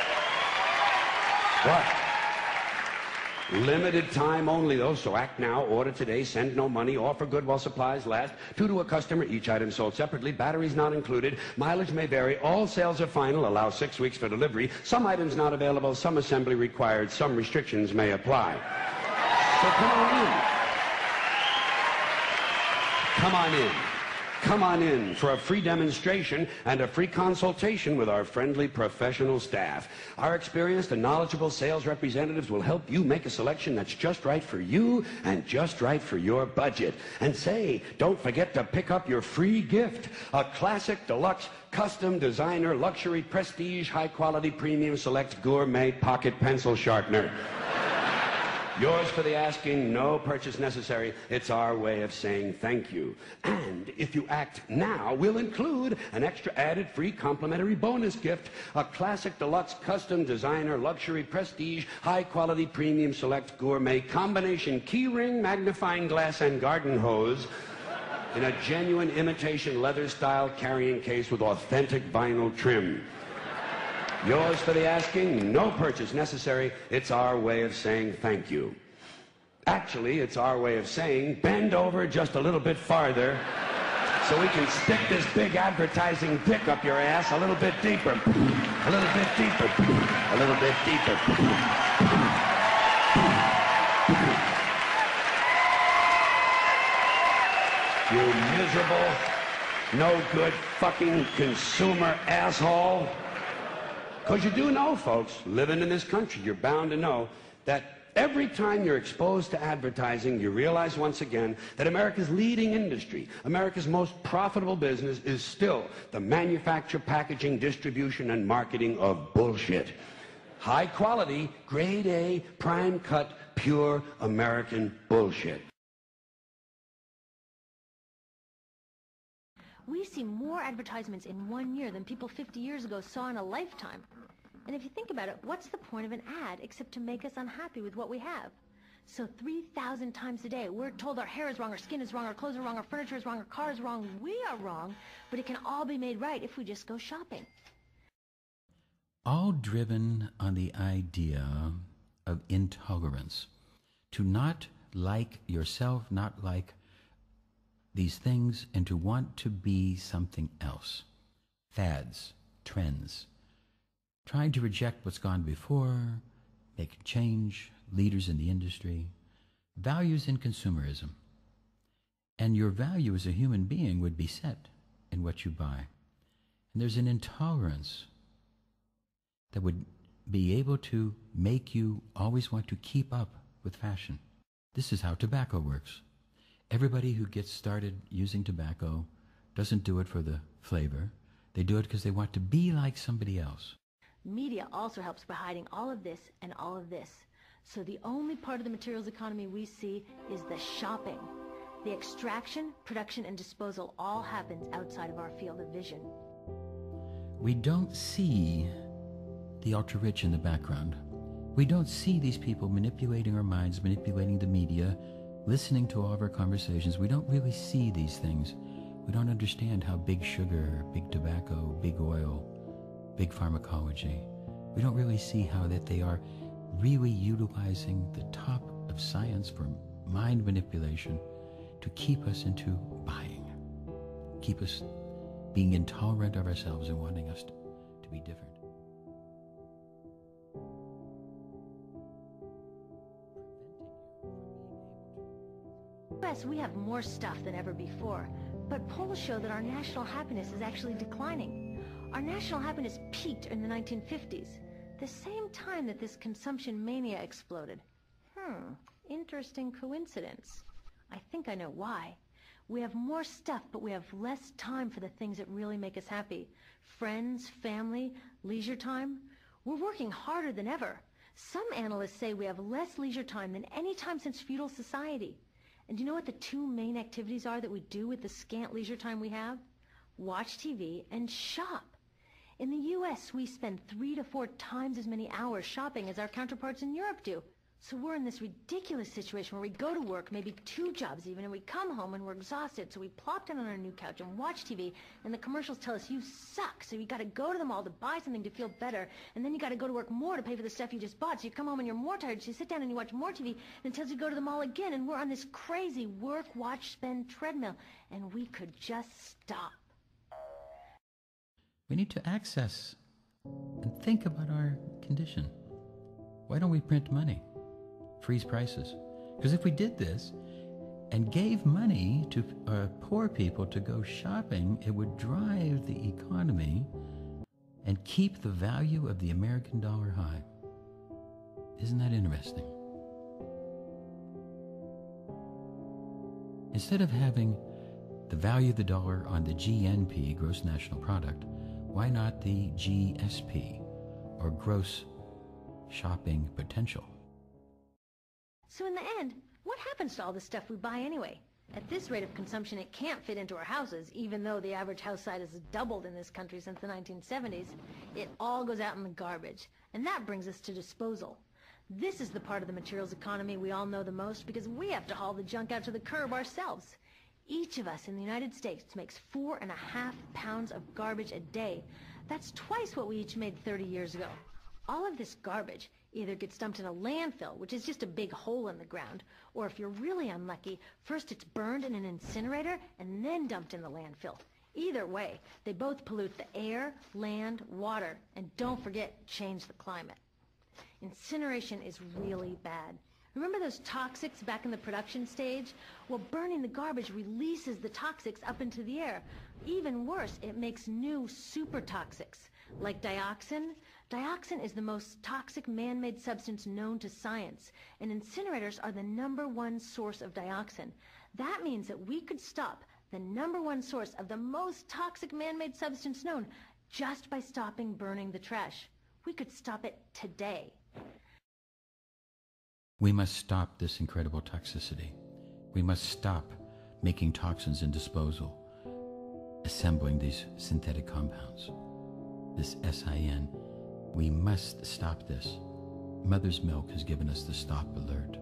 Speaker 2: What? Limited time only, though, so act now, order today, send no money, offer good while supplies last, two to a customer, each item sold separately, batteries not included, mileage may vary, all sales are final, allow six weeks for delivery, some items not available, some assembly required, some restrictions may apply. So come on in. Come on in. Come on in for a free demonstration and a free consultation with our friendly professional staff. Our experienced and knowledgeable sales representatives will help you make a selection that's just right for you and just right for your budget. And say, don't forget to pick up your free gift, a classic, deluxe, custom, designer, luxury, prestige, high-quality, premium, select, gourmet pocket pencil sharpener. Yours for the asking, no purchase necessary. It's our way of saying thank you. And if you act now, we'll include an extra added free complimentary bonus gift, a classic, deluxe, custom, designer, luxury, prestige, high-quality, premium, select, gourmet, combination keyring, magnifying glass, and garden hose in a genuine imitation leather-style carrying case with authentic vinyl trim. Yours for the asking, no purchase necessary. It's our way of saying thank you. Actually, it's our way of saying bend over just a little bit farther so we can stick this big advertising dick up your ass a little bit deeper. A little bit deeper. A little bit deeper. You miserable, no good fucking consumer asshole. Because you do know, folks, living in this country, you're bound to know that every time you're exposed to advertising, you realize once again that America's leading industry, America's most profitable business, is still the manufacture, packaging, distribution, and marketing of bullshit. High quality, grade A, prime cut, pure American bullshit.
Speaker 3: We see more advertisements in one year than people fifty years ago saw in a lifetime. And if you think about it, what's the point of an ad except to make us unhappy with what we have? So three thousand times a day, we're told our hair is wrong, our skin is wrong, our clothes are wrong, our furniture is wrong, our car is wrong. We are wrong, but it can all be made right if we just go shopping.
Speaker 1: All driven on the idea of intolerance. To not like yourself, not like these things, and to want to be something else. Fads, trends. Trying to reject what's gone before, make change, leaders in the industry, values in consumerism. And your value as a human being would be set in what you buy. And there's an intolerance that would be able to make you always want to keep up with fashion. This is how tobacco works. Everybody who gets started using tobacco doesn't do it for the flavor. They do it because they want to be like somebody else.
Speaker 3: Media also helps by hiding all of this and all of this. So the only part of the materials economy we see is the shopping. The extraction, production, and disposal all happens outside of our field of vision.
Speaker 1: We don't see the ultra-rich in the background. We don't see these people manipulating our minds, manipulating the media, listening to all of our conversations. We don't really see these things. We don't understand how big sugar, big tobacco, big oil, big pharmacology. We don't really see how that they are really utilizing the top of science for mind manipulation to keep us into buying, keep us being intolerant of ourselves and wanting us to, to be different.
Speaker 3: Yes, we have more stuff than ever before, but polls show that our national happiness is actually declining. Our national happiness peaked in the nineteen fifties, the same time that this consumption mania exploded. Hmm, interesting coincidence. I think I know why. We have more stuff, but we have less time for the things that really make us happy. Friends, family, leisure time. We're working harder than ever. Some analysts say we have less leisure time than any time since feudal society. And do you know what the two main activities are that we do with the scant leisure time we have? Watch T V and shop. In the U S, we spend three to four times as many hours shopping as our counterparts in Europe do. So we're in this ridiculous situation where we go to work, maybe two jobs even, and we come home and we're exhausted, so we plop down on our new couch and watch T V, and the commercials tell us you suck, so you gotta go to the mall to buy something to feel better, and then you gotta go to work more to pay for the stuff you just bought, so you come home and you're more tired, so you sit down and you watch more T V, and it tells you to go to the mall again, and we're on this crazy work, watch, spend treadmill, and we could just stop.
Speaker 1: We need to access and think about our condition. Why don't we print money? Freeze prices. Because if we did this, and gave money to uh, poor people to go shopping, it would drive the economy and keep the value of the American dollar high. Isn't that interesting? Instead of having the value of the dollar on the G N P, gross national product, why not the G S P, or gross shopping potential?
Speaker 3: So in the end, what happens to all the stuff we buy anyway? At this rate of consumption, it can't fit into our houses, even though the average house size has doubled in this country since the nineteen seventies. It all goes out in the garbage, and that brings us to disposal. This is the part of the materials economy we all know the most because we have to haul the junk out to the curb ourselves. Each of us in the United States makes four and a half pounds of garbage a day. That's twice what we each made thirty years ago. All of this garbage either gets dumped in a landfill, which is just a big hole in the ground, or if you're really unlucky, first it's burned in an incinerator and then dumped in the landfill. Either way, they both pollute the air, land, water, and don't forget, change the climate. Incineration is really bad. Remember those toxics back in the production stage? Well, burning the garbage releases the toxics up into the air. Even worse, it makes new super toxics, like dioxin. Dioxin is the most toxic man-made substance known to science, and incinerators are the number one source of dioxin. That means that we could stop the number one source of the most toxic man-made substance known just by stopping burning the trash. We could stop it today.
Speaker 1: We must stop this incredible toxicity. We must stop making toxins in disposal, assembling these synthetic compounds, this S I N. We must stop this. Mother's Milk has given us the stop alert.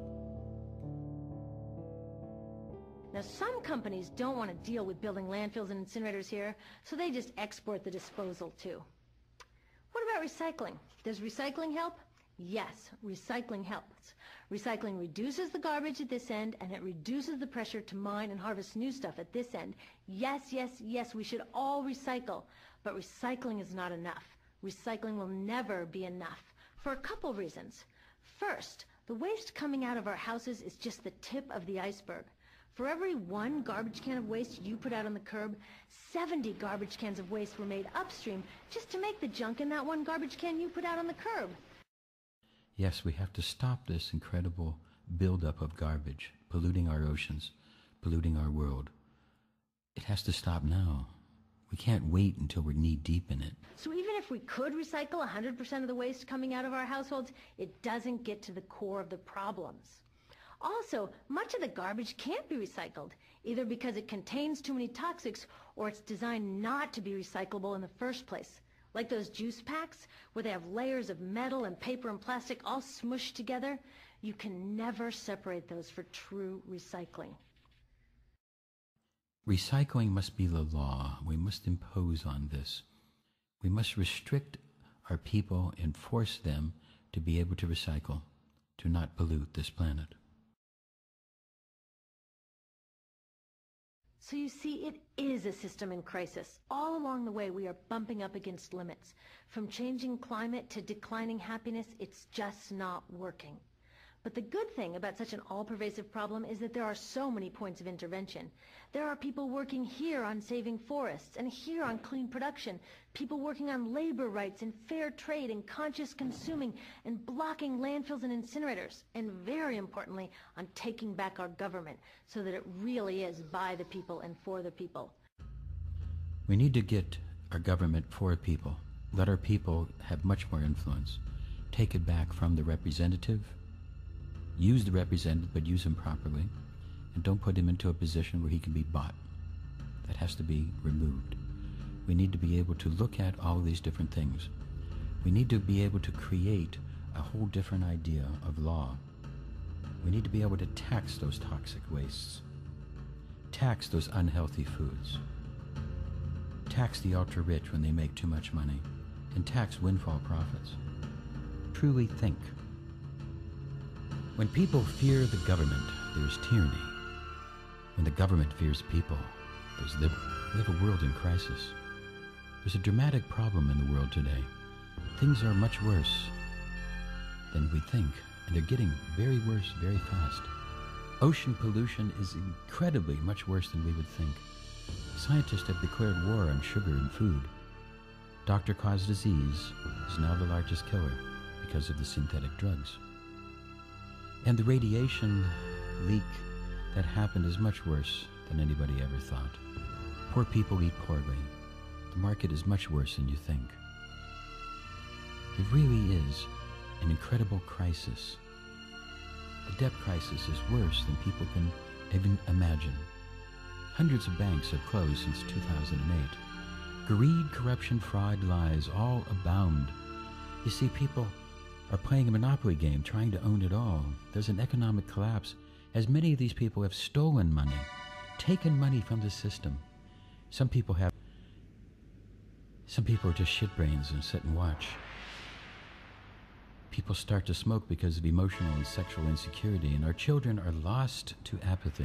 Speaker 3: Now, some companies don't want to deal with building landfills and incinerators here, so they just export the disposal too. What about recycling? Does recycling help? Yes, recycling helps. Recycling reduces the garbage at this end, and it reduces the pressure to mine and harvest new stuff at this end. Yes, yes, yes, we should all recycle, but recycling is not enough. Recycling will never be enough for a couple reasons. First, the waste coming out of our houses is just the tip of the iceberg. For every one garbage can of waste you put out on the curb, seventy garbage cans of waste were made upstream just to make the junk in that one garbage can you put out on the curb.
Speaker 1: Yes, we have to stop this incredible buildup of garbage, polluting our oceans, polluting our world. It has to stop now. We can't wait until we're knee-deep in it.
Speaker 3: So even if we could recycle one hundred percent of the waste coming out of our households, it doesn't get to the core of the problems. Also, much of the garbage can't be recycled, either because it contains too many toxics or it's designed not to be recyclable in the first place. Like those juice packs, where they have layers of metal and paper and plastic all smushed together, you can never separate those for true recycling.
Speaker 1: Recycling must be the law. We must impose on this. We must restrict our people and force them to be able to recycle, to not pollute this planet.
Speaker 3: So you see, it is a system in crisis. All along the way, we are bumping up against limits. From changing climate to declining happiness, it's just not working. But the good thing about such an all-pervasive problem is that there are so many points of intervention. There are people working here on saving forests and here on clean production, people working on labor rights and fair trade and conscious consuming and blocking landfills and incinerators, and very importantly, on taking back our government so that it really is by the people and for the people.
Speaker 1: We need to get our government for people. Let our people have much more influence. Take it back from the representative. Use the representative, but use him properly, and don't put him into a position where he can be bought. That has to be removed. We need to be able to look at all these different things. We need to be able to create a whole different idea of law. We need to be able to tax those toxic wastes, tax those unhealthy foods, tax the ultra-rich when they make too much money, and tax windfall profits. Truly think. When people fear the government, there's tyranny. When the government fears people, there's liberty. We have a world in crisis. There's a dramatic problem in the world today. Things are much worse than we think, and they're getting very worse very fast. Ocean pollution is incredibly much worse than we would think. Scientists have declared war on sugar and food. Doctor-caused disease is now the largest killer because of the synthetic drugs. And the radiation leak that happened is much worse than anybody ever thought. Poor people eat poorly. The market is much worse than you think. It really is an incredible crisis. The debt crisis is worse than people can even imagine. Hundreds of banks have closed since two thousand eight. Greed, corruption, fraud, lies all abound. You see, people are playing a monopoly game, trying to own it all. There's an economic collapse, as many of these people have stolen money, taken money from the system. Some people have, some people are just shitbrains and sit and watch. People start to smoke because of emotional and sexual insecurity, and our children are lost to apathy.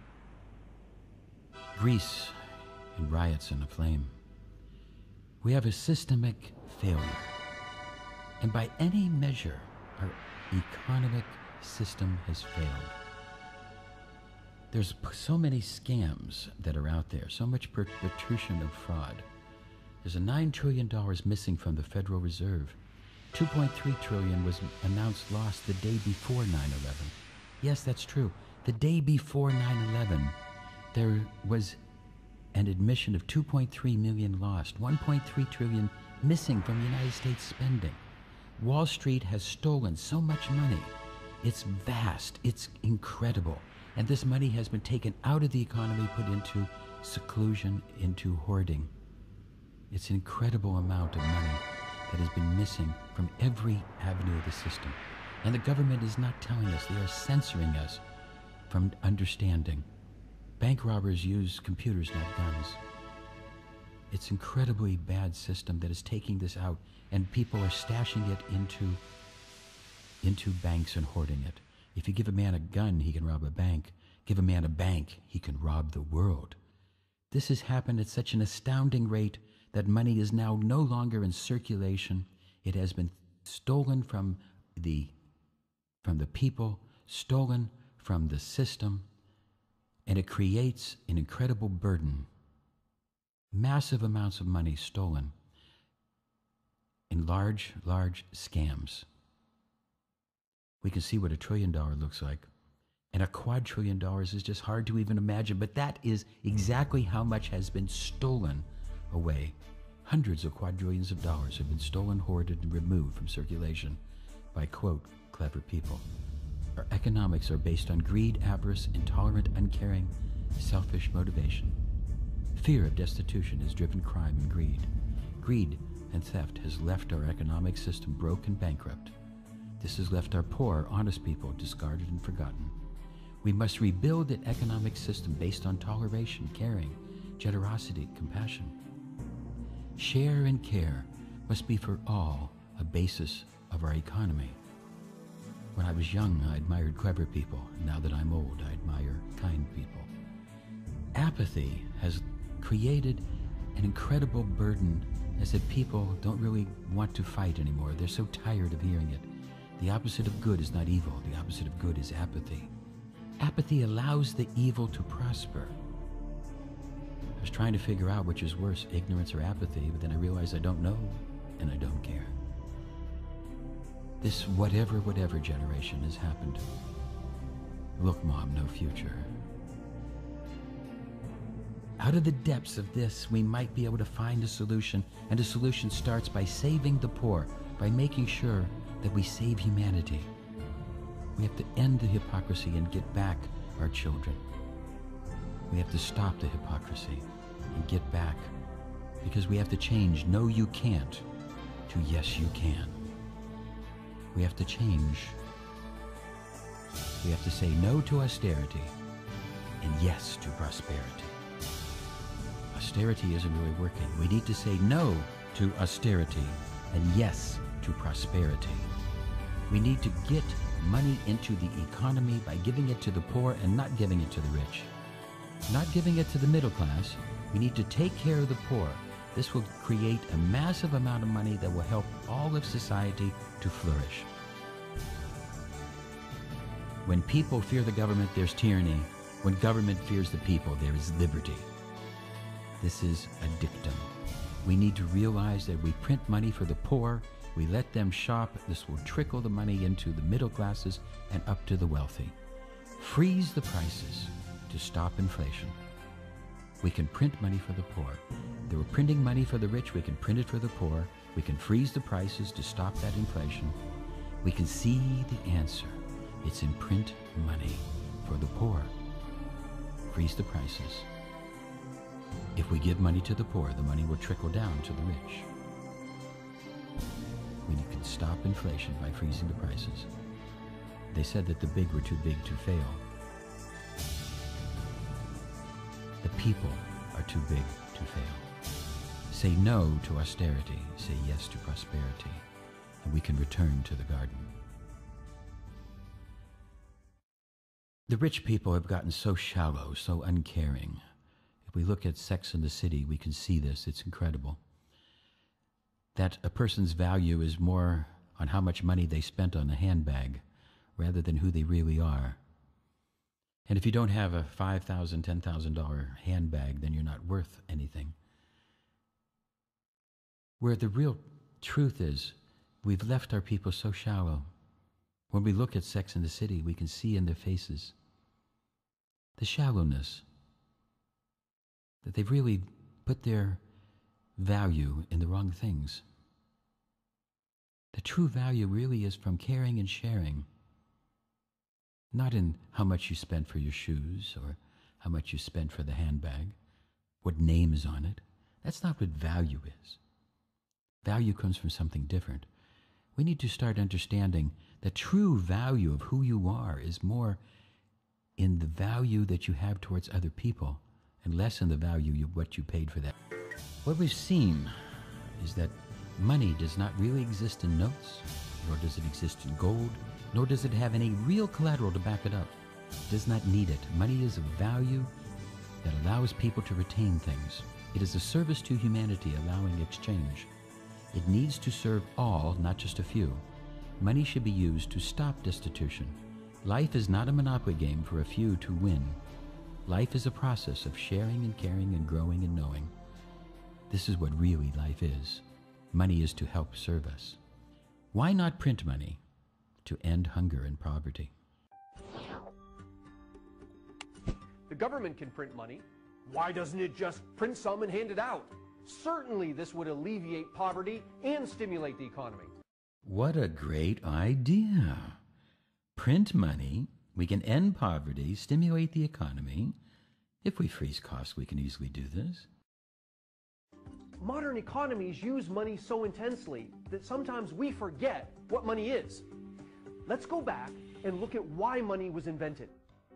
Speaker 1: Greece in riots and aflame. We have a systemic failure. And by any measure, our economic system has failed. There's so many scams that are out there, so much perpetration of fraud. There's a nine trillion dollars missing from the Federal Reserve. two point three trillion dollars was announced lost the day before nine eleven. Yes, that's true. The day before nine eleven, there was an admission of two point three million lost, one point three trillion missing from United States spending. Wall Street has stolen so much money. It's vast, it's incredible. And this money has been taken out of the economy, put into seclusion, into hoarding. It's an incredible amount of money that has been missing from every avenue of the system. And the government is not telling us, they are censoring us from understanding. Bank robbers use computers, not guns. It's an incredibly bad system that is taking this out, and people are stashing it into, into banks and hoarding it. If you give a man a gun, he can rob a bank. Give a man a bank, he can rob the world. This has happened at such an astounding rate that money is now no longer in circulation. It has been stolen from the, from the people, stolen from the system, and it creates an incredible burden. Massive amounts of money stolen in large, large scams. We can see what a trillion dollar looks like. And a quadrillion dollars is just hard to even imagine, but that is exactly how much has been stolen away. Hundreds of quadrillions of dollars have been stolen, hoarded, and removed from circulation by, quote, clever people. Our economics are based on greed, avarice, intolerant, uncaring, selfish motivation. Fear of destitution has driven crime and greed. Greed and theft has left our economic system broke and bankrupt. This has left our poor, honest people discarded and forgotten. We must rebuild an economic system based on toleration, caring, generosity, compassion. Share and care must be for all a basis of our economy. When I was young, I admired clever people. Now that I'm old, I admire kind people. Apathy has created an incredible burden, as if people don't really want to fight anymore. They're so tired of hearing it. The opposite of good is not evil. The opposite of good is apathy. Apathy allows the evil to prosper. I was trying to figure out which is worse, ignorance or apathy, but then I realized I don't know, and I don't care. This whatever, whatever generation has happened. Look, Mom, no future. Out of the depths of this, we might be able to find a solution, and the solution starts by saving the poor, by making sure that we save humanity. We have to end the hypocrisy and get back our children. We have to stop the hypocrisy and get back, because we have to change no you can't to yes you can. We have to change. We have to say no to austerity and yes to prosperity. Austerity isn't really working. We need to say no to austerity and yes to prosperity. We need to get money into the economy by giving it to the poor and not giving it to the rich. Not giving it to the middle class. We need to take care of the poor. This will create a massive amount of money that will help all of society to flourish. When people fear the government, there's tyranny. When government fears the people, there is liberty. This is a dictum. We need to realize that we print money for the poor, we let them shop, this will trickle the money into the middle classes and up to the wealthy. Freeze the prices to stop inflation. We can print money for the poor. They were printing money for the rich, we can print it for the poor. We can freeze the prices to stop that inflation. We can see the answer. It's in print money for the poor. Freeze the prices. If we give money to the poor, the money will trickle down to the rich. We can stop inflation by freezing the prices. They said that the big were too big to fail. The people are too big to fail. Say no to austerity, say yes to prosperity, and we can return to the garden. The rich people have gotten so shallow, so uncaring. If we look at Sex and the City, we can see this. It's incredible. That a person's value is more on how much money they spent on a handbag rather than who they really are. And if you don't have a five thousand dollars, ten thousand dollars handbag, then you're not worth anything. Where the real truth is, we've left our people so shallow. When we look at Sex and the City, we can see in their faces the shallowness, that they've really put their value in the wrong things. The true value really is from caring and sharing, not in how much you spent for your shoes or how much you spent for the handbag, what name is on it. That's not what value is. Value comes from something different. We need to start understanding the true value of who you are is more in the value that you have towards other people and less in the value of what you paid for that. What we've seen is that money does not really exist in notes, nor does it exist in gold, nor does it have any real collateral to back it up. It does not need it. Money is a value that allows people to retain things. It is a service to humanity, allowing exchange. It needs to serve all, not just a few. Money should be used to stop destitution. Life is not a monopoly game for a few to win. Life is a process of sharing and caring and growing and knowing. This is what really life is. Money is to help serve us. Why not print money? To end hunger and poverty.
Speaker 6: The government can print money. Why doesn't it just print some and hand it out? Certainly this would alleviate poverty and stimulate the economy.
Speaker 1: What a great idea. Print money, we can end poverty, stimulate the economy. If we freeze costs, we can easily do this.
Speaker 6: Modern economies use money so intensely that sometimes we forget what money is. Let's go back and look at why money was invented.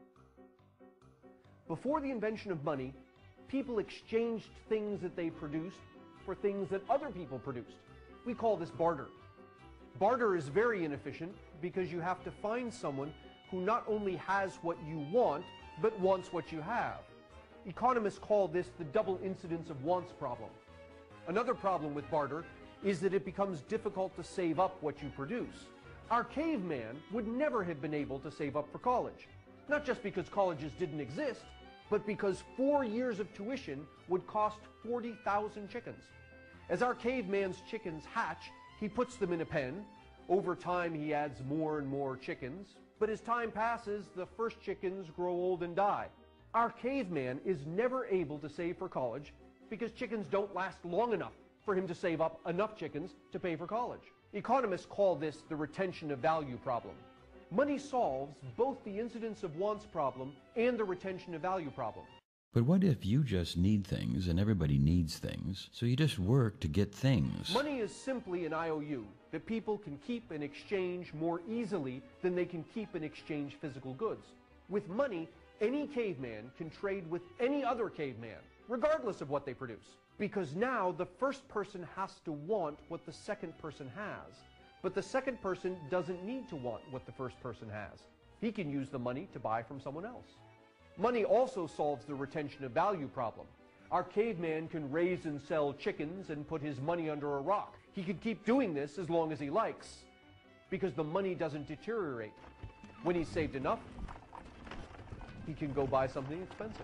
Speaker 6: Before the invention of money, people exchanged things that they produced for things that other people produced. We call this barter. Barter is very inefficient because you have to find someone who not only has what you want, but wants what you have. Economists call this the double incidence of wants problem. Another problem with barter is that it becomes difficult to save up what you produce. Our caveman would never have been able to save up for college, not just because colleges didn't exist, but because four years of tuition would cost forty thousand chickens. As our caveman's chickens hatch, he puts them in a pen. Over time, he adds more and more chickens, but as time passes, the first chickens grow old and die. Our caveman is never able to save for college because chickens don't last long enough for him to save up enough chickens to pay for college. Economists call this the retention of value problem. Money solves both the incidence of wants problem and the retention of value problem.
Speaker 1: But what if you just need things and everybody needs things, so you just work to get things?
Speaker 6: Money is simply an I O U that people can keep and exchange more easily than they can keep and exchange physical goods. With money, any caveman can trade with any other caveman, regardless of what they produce. Because now the first person has to want what the second person has, but the second person doesn't need to want what the first person has. He can use the money to buy from someone else. Money also solves the retention of value problem. Our caveman can raise and sell chickens and put his money under a rock. He can keep doing this as long as he likes, because the money doesn't deteriorate. When he's saved enough, he can go buy something expensive.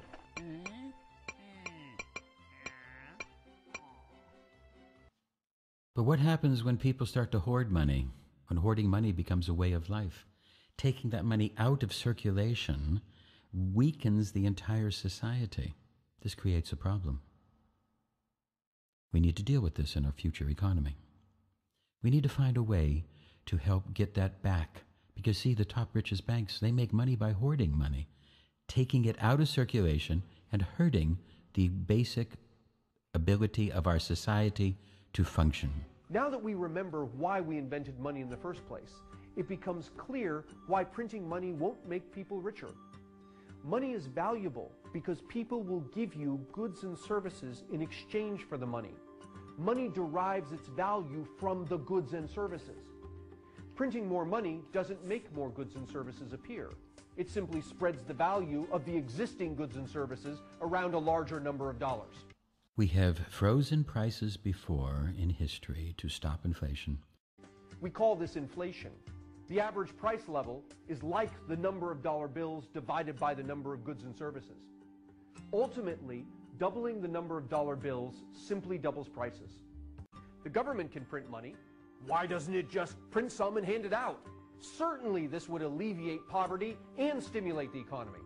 Speaker 1: But what happens when people start to hoard money, when hoarding money becomes a way of life? Taking that money out of circulation weakens the entire society. This creates a problem. We need to deal with this in our future economy. We need to find a way to help get that back. Because, see, the top richest banks, they make money by hoarding money, taking it out of circulation and hurting the basic ability of our society to function.
Speaker 6: Now that we remember why we invented money in the first place, it becomes clear why printing money won't make people richer. Money is valuable because people will give you goods and services in exchange for the money. Money derives its value from the goods and services. Printing more money doesn't make more goods and services appear. It simply spreads the value of the existing goods and services around a larger number of dollars.
Speaker 1: We have frozen prices before in history to stop inflation.
Speaker 6: We call this inflation. The average price level is like the number of dollar bills divided by the number of goods and services. Ultimately, doubling the number of dollar bills simply doubles prices. The government can print money. Why doesn't it just print some and hand it out? Certainly this would alleviate poverty and stimulate the economy.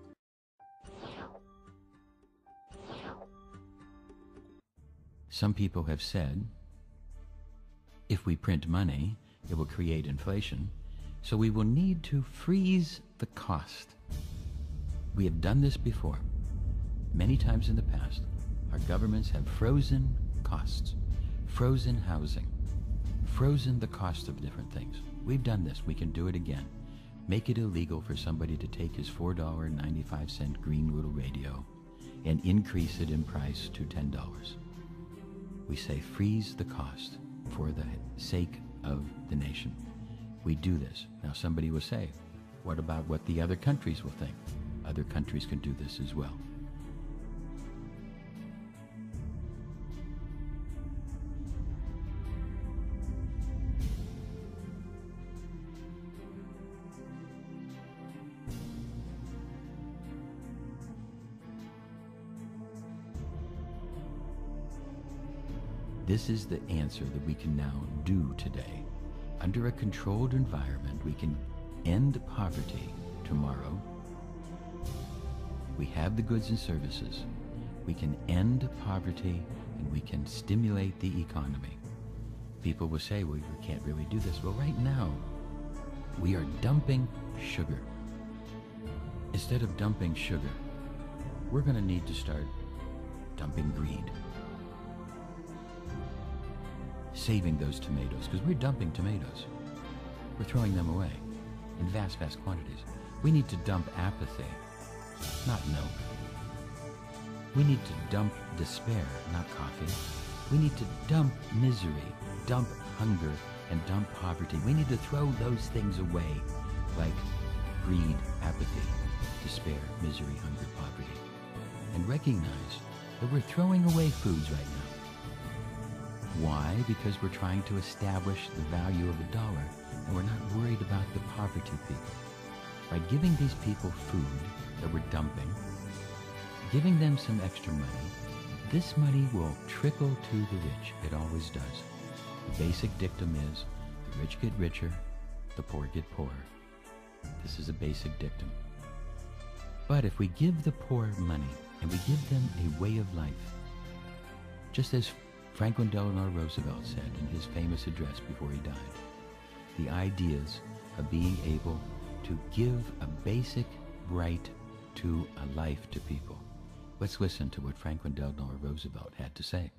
Speaker 1: Some people have said, if we print money, it will create inflation, so we will need to freeze the cost. We have done this before. Many times in the past, our governments have frozen costs, frozen housing, frozen the cost of different things. We've done this. We can do it again. Make it illegal for somebody to take his four dollars and ninety-five cents green little radio and increase it in price to ten dollars. We say freeze the cost for the sake of the nation. We do this. Now somebody will say, what about what the other countries will think? Other countries can do this as well. This is the answer that we can now do today. Under a controlled environment, we can end poverty tomorrow. We have the goods and services. We can end poverty and we can stimulate the economy. People will say, well, we can't really do this. Well, right now, we are dumping sugar. Instead of dumping sugar, we're going to need to start dumping greed. Saving those tomatoes, because we're dumping tomatoes. We're throwing them away in vast, vast quantities. We need to dump apathy, not milk. We need to dump despair, not coffee. We need to dump misery, dump hunger, and dump poverty. We need to throw those things away, like greed, apathy, despair, misery, hunger, poverty, and recognize that we're throwing away foods right now. Why? Because we're trying to establish the value of a dollar, and we're not worried about the poverty people. By giving these people food that we're dumping, giving them some extra money, this money will trickle to the rich. It always does. The basic dictum is, the rich get richer, the poor get poorer. This is a basic dictum. But if we give the poor money, and we give them a way of life, just as Franklin Delano Roosevelt said in his famous address before he died, the ideas of being able to give a basic right to a life to people. Let's listen to what Franklin Delano Roosevelt had to say.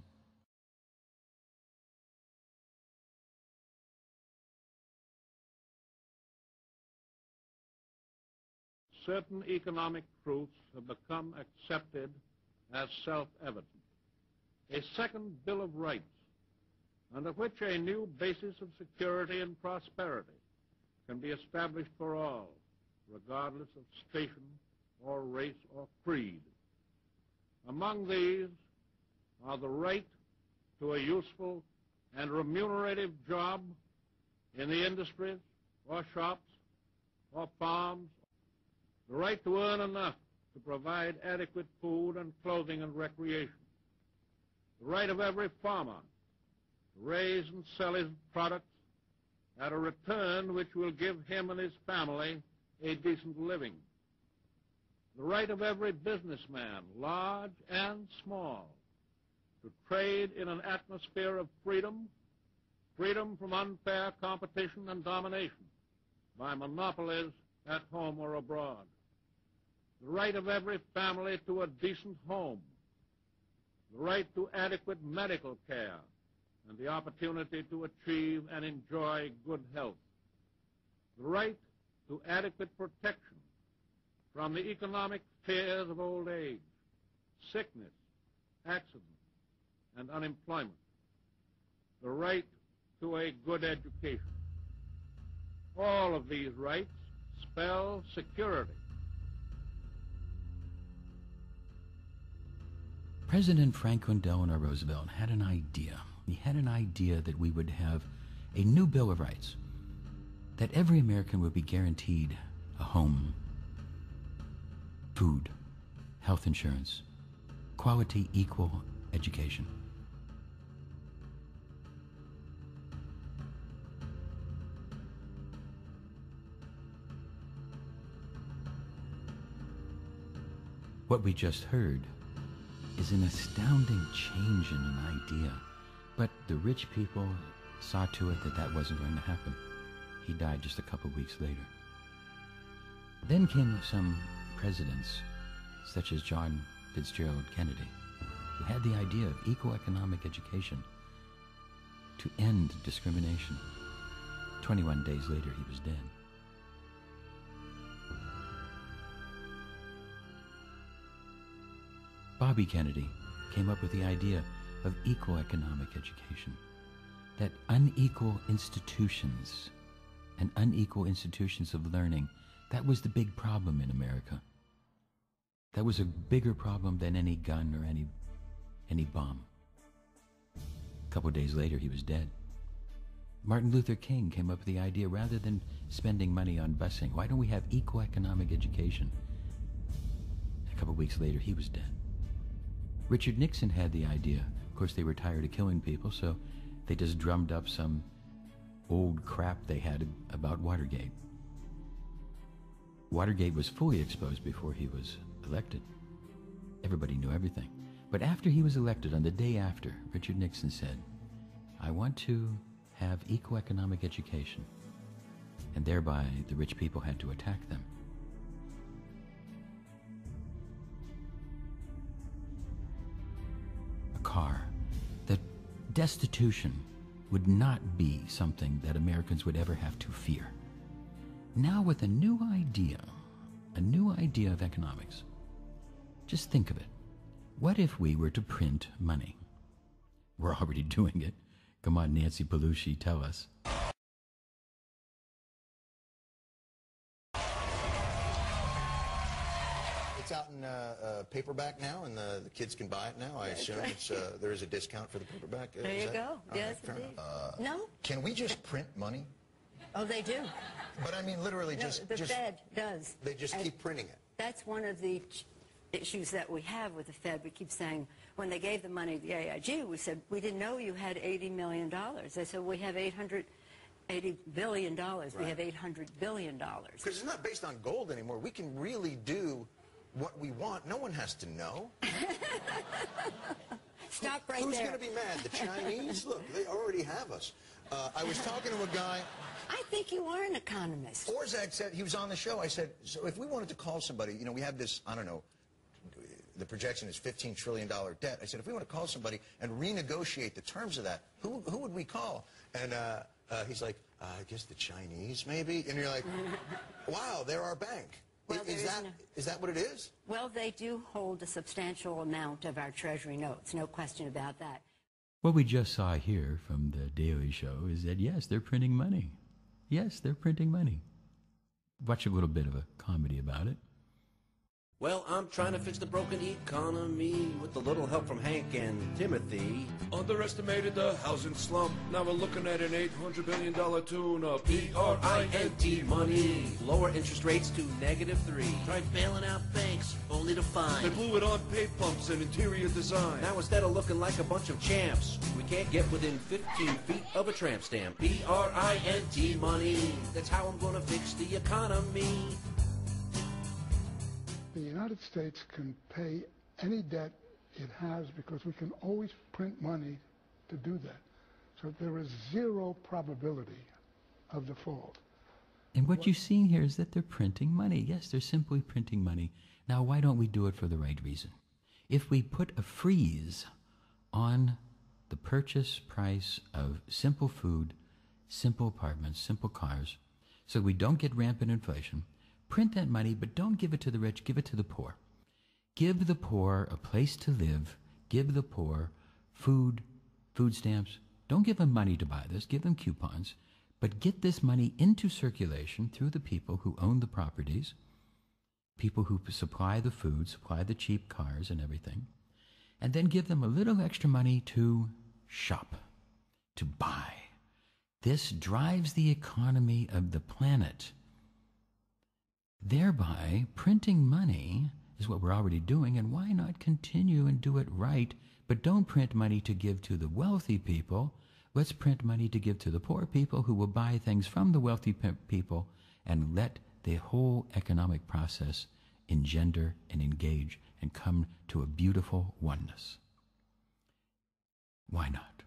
Speaker 7: Certain economic truths have become accepted as self-evident. A second Bill of Rights, under which a new basis of security and prosperity can be established for all, regardless of station or race or creed. Among these are the right to a useful and remunerative job in the industries or shops, or farms, the right to earn enough to provide adequate food and clothing and recreation, the right of every farmer to raise and sell his products at a return which will give him and his family a decent living, the right of every businessman, large and small, to trade in an atmosphere of freedom, freedom from unfair competition and domination by monopolies at home or abroad, the right of every family to a decent home, the right to adequate medical care, and the opportunity to achieve and enjoy good health, the right to adequate protection from the economic fears of old age, sickness, accident, and unemployment, the right to a good education. All of these rights spell security.
Speaker 1: President Franklin Delano Roosevelt had an idea. He had an idea that we would have a new Bill of Rights, that every American would be guaranteed a home, food, health insurance, quality, equal education. What we just heard is an astounding change in an idea, but the rich people saw to it that that wasn't going to happen. He died just a couple weeks later. Then came some presidents, such as John Fitzgerald Kennedy, who had the idea of equal economic education to end discrimination. twenty-one days later, he was dead. Bobby Kennedy came up with the idea of equal economic education, that unequal institutions and unequal institutions of learning, that was the big problem in America. That was a bigger problem than any gun or any, any bomb. A couple of days later, he was dead. Martin Luther King came up with the idea, rather than spending money on busing, why don't we have equal economic education? A couple of weeks later, he was dead. Richard Nixon had the idea. Of course, they were tired of killing people, so they just drummed up some old crap they had about Watergate. Watergate was fully exposed before he was elected. Everybody knew everything. But after he was elected, on the day after, Richard Nixon said, I want to have equal economic education. And thereby, the rich people had to attack them. A car. That destitution would not be something that Americans would ever have to fear. Now with a new idea, a new idea of economics. Just think of it. What if we were to print money? We're already doing it. Come on, Nancy Pelosi, tell us.
Speaker 8: It's out in uh, uh, paperback now, and the, the kids can buy it now. I
Speaker 9: That's
Speaker 8: assume
Speaker 9: right.
Speaker 8: it's, uh, there is a discount for the paperback. Uh,
Speaker 9: There
Speaker 8: is
Speaker 9: you
Speaker 8: that-
Speaker 9: go.
Speaker 8: all
Speaker 9: Yes,
Speaker 8: fair
Speaker 9: indeed.
Speaker 8: enough. Uh,
Speaker 9: No?
Speaker 8: Can we just print money?
Speaker 9: Oh, they do.
Speaker 8: But I mean, literally,
Speaker 9: No,
Speaker 8: just
Speaker 9: the
Speaker 8: just
Speaker 9: Fed does.
Speaker 8: they just
Speaker 9: And
Speaker 8: keep printing it.
Speaker 9: That's one of the ch- issues that we have with the Fed. We keep saying, when they gave the money to the A I G, we said, we didn't know you had eighty million dollars. They said, we have eight hundred eighty billion dollars. We
Speaker 8: Right.
Speaker 9: have eight hundred billion dollars.
Speaker 8: Because it's not based on gold anymore. We can really do what we want. No one has to know.
Speaker 9: Stop right
Speaker 8: Who's
Speaker 9: there.
Speaker 8: going to be mad? The Chinese? Look, they already have us. Uh, I was talking to a guy.
Speaker 9: I think you are an economist.
Speaker 8: Orzak said, he was on the show. I said, so if we wanted to call somebody, you know, we have this, I don't know, the projection is fifteen trillion dollars debt. I said, if we want to call somebody and renegotiate the terms of that, who, who would we call? And uh, uh, he's like, uh, I guess the Chinese, maybe? And you're like, wow, they're our bank.
Speaker 9: Well,
Speaker 8: is,
Speaker 9: there
Speaker 8: is,
Speaker 9: is
Speaker 8: that,
Speaker 9: no-
Speaker 8: is that what it is?
Speaker 9: Well, they do hold a substantial amount of our Treasury notes. No question about that.
Speaker 1: What we just saw here from the Daily Show is that, yes, they're printing money. Yes, they're printing money. Watch a little bit of a comedy about it.
Speaker 10: Well, I'm trying to fix the broken economy with a little help from Hank and Timothy.
Speaker 11: Underestimated the housing slump. Now we're looking at an eight hundred billion dollars tune-up.
Speaker 10: B R I N T money. Lower interest rates to negative three. Tried bailing out banks, only to find
Speaker 11: they blew it on pay pumps and interior design.
Speaker 10: Now instead of looking like a bunch of champs, we can't get within fifteen feet of a tramp stamp. B R I N T money. That's how I'm gonna fix the economy.
Speaker 12: The United States can pay any debt it has because we can always print money to do that. So there is zero probability of default.
Speaker 1: And what you're seeing here is that they're printing money. Yes, they're simply printing money. Now, why don't we do it for the right reason? If we put a freeze on the purchase price of simple food, simple apartments, simple cars, so we don't get rampant inflation, print that money, but don't give it to the rich, give it to the poor. Give the poor a place to live. Give the poor food, food stamps. Don't give them money to buy this. Give them coupons. But get this money into circulation through the people who own the properties, people who supply the food, supply the cheap cars and everything, and then give them a little extra money to shop, to buy. This drives the economy of the planet. Thereby, printing money is what we're already doing, and why not continue and do it right? But don't print money to give to the wealthy people. Let's print money to give to the poor people who will buy things from the wealthy pe- people and let the whole economic process engender and engage and come to a beautiful oneness. Why not?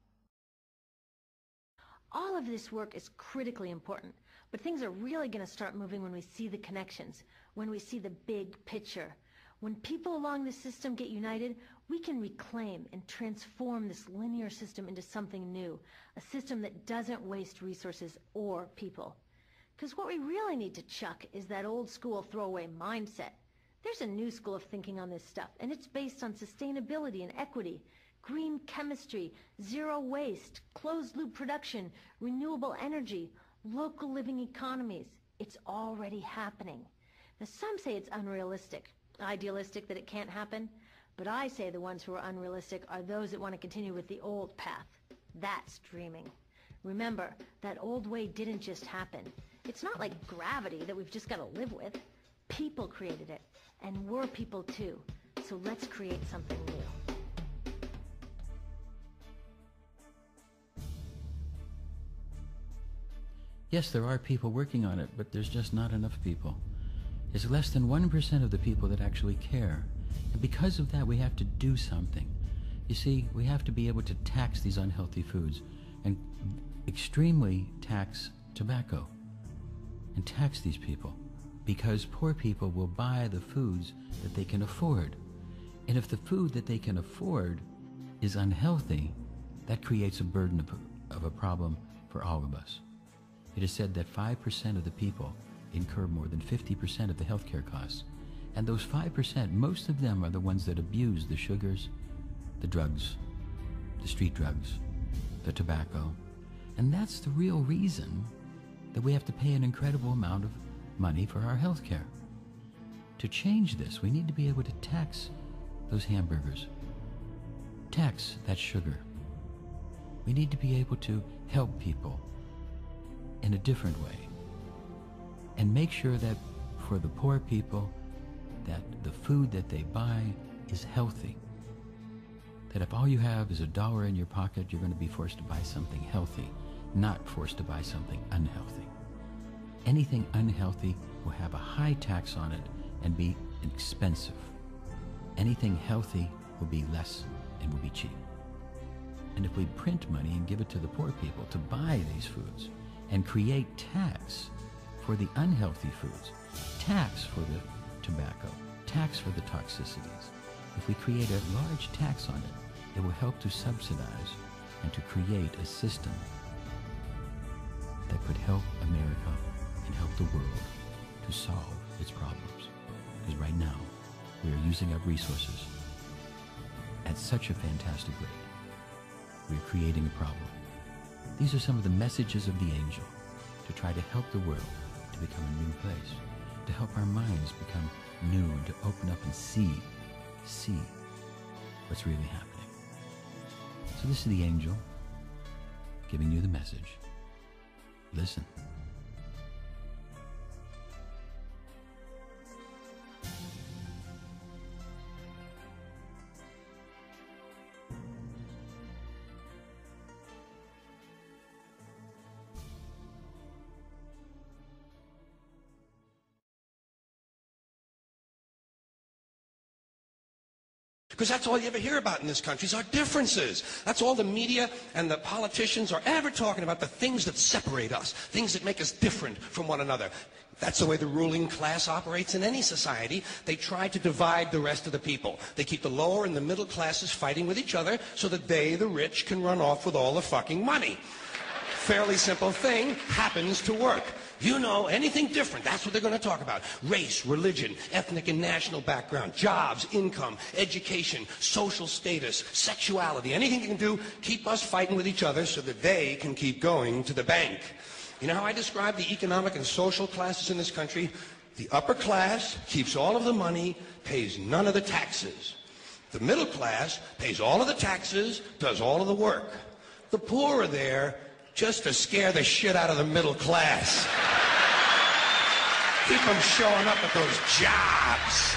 Speaker 3: All of this work is critically important, but things are really going to start moving when we see the connections, when we see the big picture. When people along the system get united, we can reclaim and transform this linear system into something new, a system that doesn't waste resources or people. Because what we really need to chuck is that old school throwaway mindset. There's a new school of thinking on this stuff, and it's based on sustainability and equity, green chemistry, zero waste, closed-loop production, renewable energy, local living economies. It's already happening. Now, some say it's unrealistic, idealistic that it can't happen, but I say the ones who are unrealistic are those that want to continue with the old path. That's dreaming. Remember, that old way didn't just happen. It's not like gravity that we've just got to live with. People created it, and we're people too. So let's create something new.
Speaker 1: Yes, there are people working on it, but there's just not enough people. It's less than one percent of the people that actually care. And because of that, we have to do something. You see, we have to be able to tax these unhealthy foods and extremely tax tobacco and tax these people, because poor people will buy the foods that they can afford. And if the food that they can afford is unhealthy, that creates a burden of, of a problem for all of us. It is said that five percent of the people incur more than fifty percent of the healthcare costs. And those five percent, most of them are the ones that abuse the sugars, the drugs, the street drugs, the tobacco. And that's the real reason that we have to pay an incredible amount of money for our healthcare. To change this, we need to be able to tax those hamburgers, tax that sugar. We need to be able to help people in a different way, and make sure that for the poor people, that the food that they buy is healthy. That if all you have is a dollar in your pocket, you're going to be forced to buy something healthy, not forced to buy something unhealthy. Anything unhealthy will have a high tax on it and be expensive. Anything healthy will be less and will be cheap. And if we print money and give it to the poor people to buy these foods, and create tax for the unhealthy foods, tax for the tobacco, tax for the toxicities. If we create a large tax on it, it will help to subsidize and to create a system that could help America and help the world to solve its problems. Because right now, we are using up resources at such a fantastic rate. We are creating a problem. These are some of the messages of the angel to try to help the world to become a new place, to help our minds become new, to open up and see, see what's really happening. So this is the angel giving you the message. Listen.
Speaker 11: Because that's all you ever hear about in this country is our differences. That's all the media and the politicians are ever talking about, the things that separate us, things that make us different from one another. That's the way the ruling class operates in any society. They try to divide the rest of the people. They keep the lower and the middle classes fighting with each other so that they, the rich, can run off with all the fucking money. Fairly simple thing, happens to work. You know, anything different, that's what they're going to talk about. Race, religion, ethnic and national background, jobs, income, education, social status, sexuality, anything you can do, keep us fighting with each other so that they can keep going to the bank. You know how I describe the economic and social classes in this country? The upper class keeps all of the money, pays none of the taxes. The middle class pays all of the taxes, does all of the work. The poor are there just to scare the shit out of the middle class. Keep them showing up at those jobs.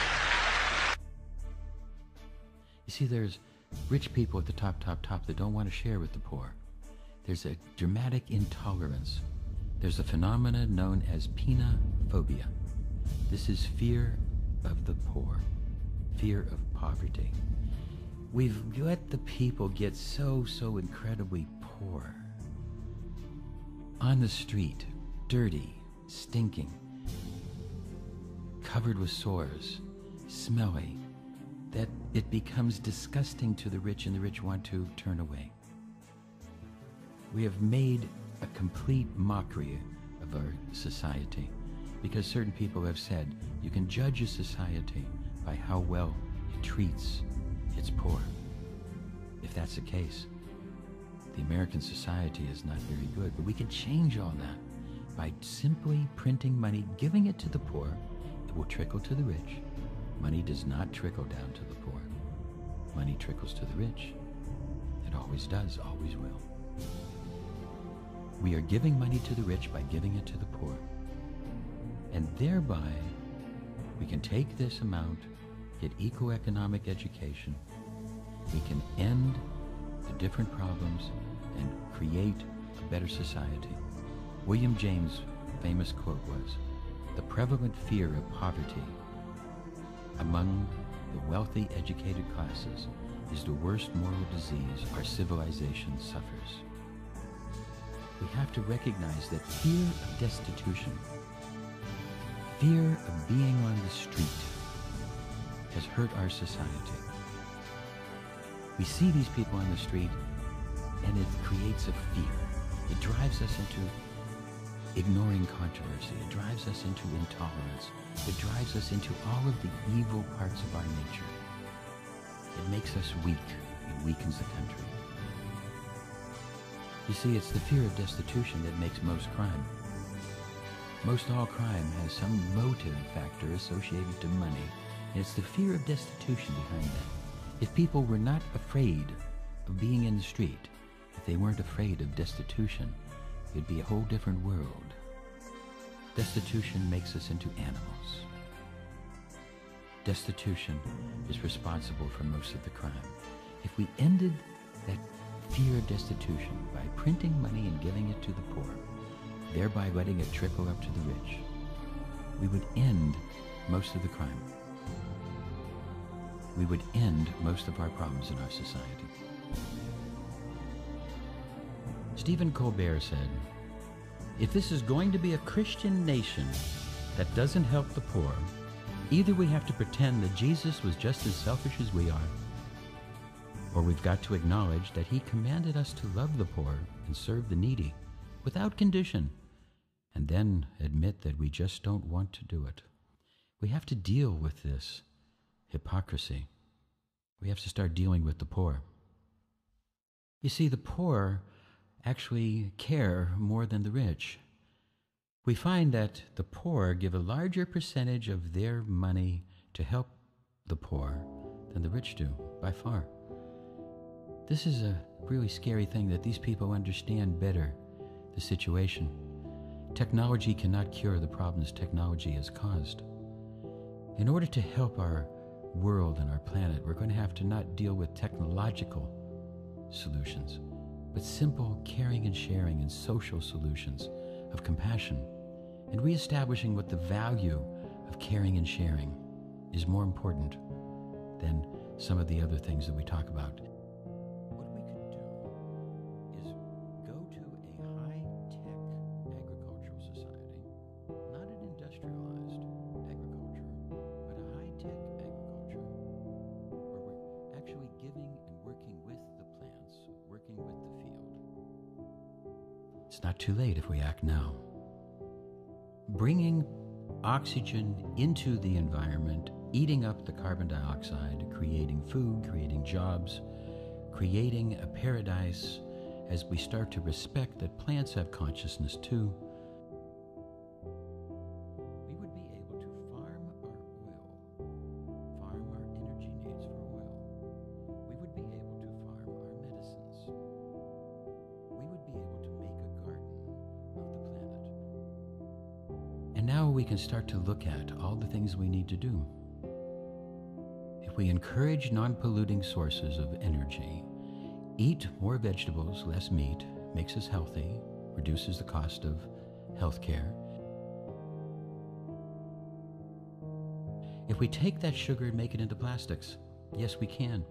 Speaker 1: You see, there's rich people at the top, top, top that don't want to share with the poor. There's a dramatic intolerance. There's a phenomenon known as penophobia. This is fear of the poor, fear of poverty. We've let the people get so, so incredibly poor. On the street, dirty, stinking, covered with sores, smelly, that it becomes disgusting to the rich and the rich want to turn away. We have made a complete mockery of our society because certain people have said you can judge a society by how well it treats its poor. If that's the case, the American society is not very good, but we can change all that by simply printing money, giving it to the poor. It will trickle to the rich. Money does not trickle down to the poor. Money trickles to the rich. It always does, always will. We are giving money to the rich by giving it to the poor. And thereby, we can take this amount, get equal economic education. We can end the different problems and create a better society. William James' famous quote was, "The prevalent fear of poverty among the wealthy educated classes is the worst moral disease our civilization suffers." We have to recognize that fear of destitution, fear of being on the street, has hurt our society. We see these people on the street, and it creates a fear. It drives us into ignoring controversy. It drives us into intolerance. It drives us into all of the evil parts of our nature. It makes us weak. It weakens the country. You see, it's the fear of destitution that makes most crime. Most all crime has some motive factor associated to money, and it's the fear of destitution behind that. If people were not afraid of being in the street, if they weren't afraid of destitution, it'd be a whole different world. Destitution makes us into animals. Destitution is responsible for most of the crime. If we ended that fear of destitution by printing money and giving it to the poor, thereby letting it trickle up to the rich, we would end most of the crime. We would end most of our problems in our society. Stephen Colbert said, "If this is going to be a Christian nation that doesn't help the poor, either we have to pretend that Jesus was just as selfish as we are, or we've got to acknowledge that he commanded us to love the poor and serve the needy without condition, and then admit that we just don't want to do it." We have to deal with this hypocrisy. We have to start dealing with the poor. You see, the poor actually care more than the rich. We find that the poor give a larger percentage of their money to help the poor than the rich do, by far. This is a really scary thing, that these people understand better the situation. Technology cannot cure the problems technology has caused. In order to help our world and our planet, we're going to have to not deal with technological solutions, but simple caring and sharing and social solutions of compassion, and reestablishing what the value of caring and sharing is more important than some of the other things that we talk about. What we could do is go to a high-tech agricultural society, not an industrialized agriculture, but a high-tech agriculture, where we're actually giving and working with the plants, working with the field. It's not too late if we act now. Bringing oxygen into the environment, eating up the carbon dioxide, creating food, creating jobs, creating a paradise as we start to respect that plants have consciousness too. We would be able to farm our oil, farm our energy needs for oil. We would be able to farm our medicines. We would be able to make a garden of the planet. And now we can start to look at all the things we need to do. If we encourage non-polluting sources of energy, eat more vegetables, less meat, makes us healthy, reduces the cost of health care. If we take that sugar and make it into plastics, yes, we can.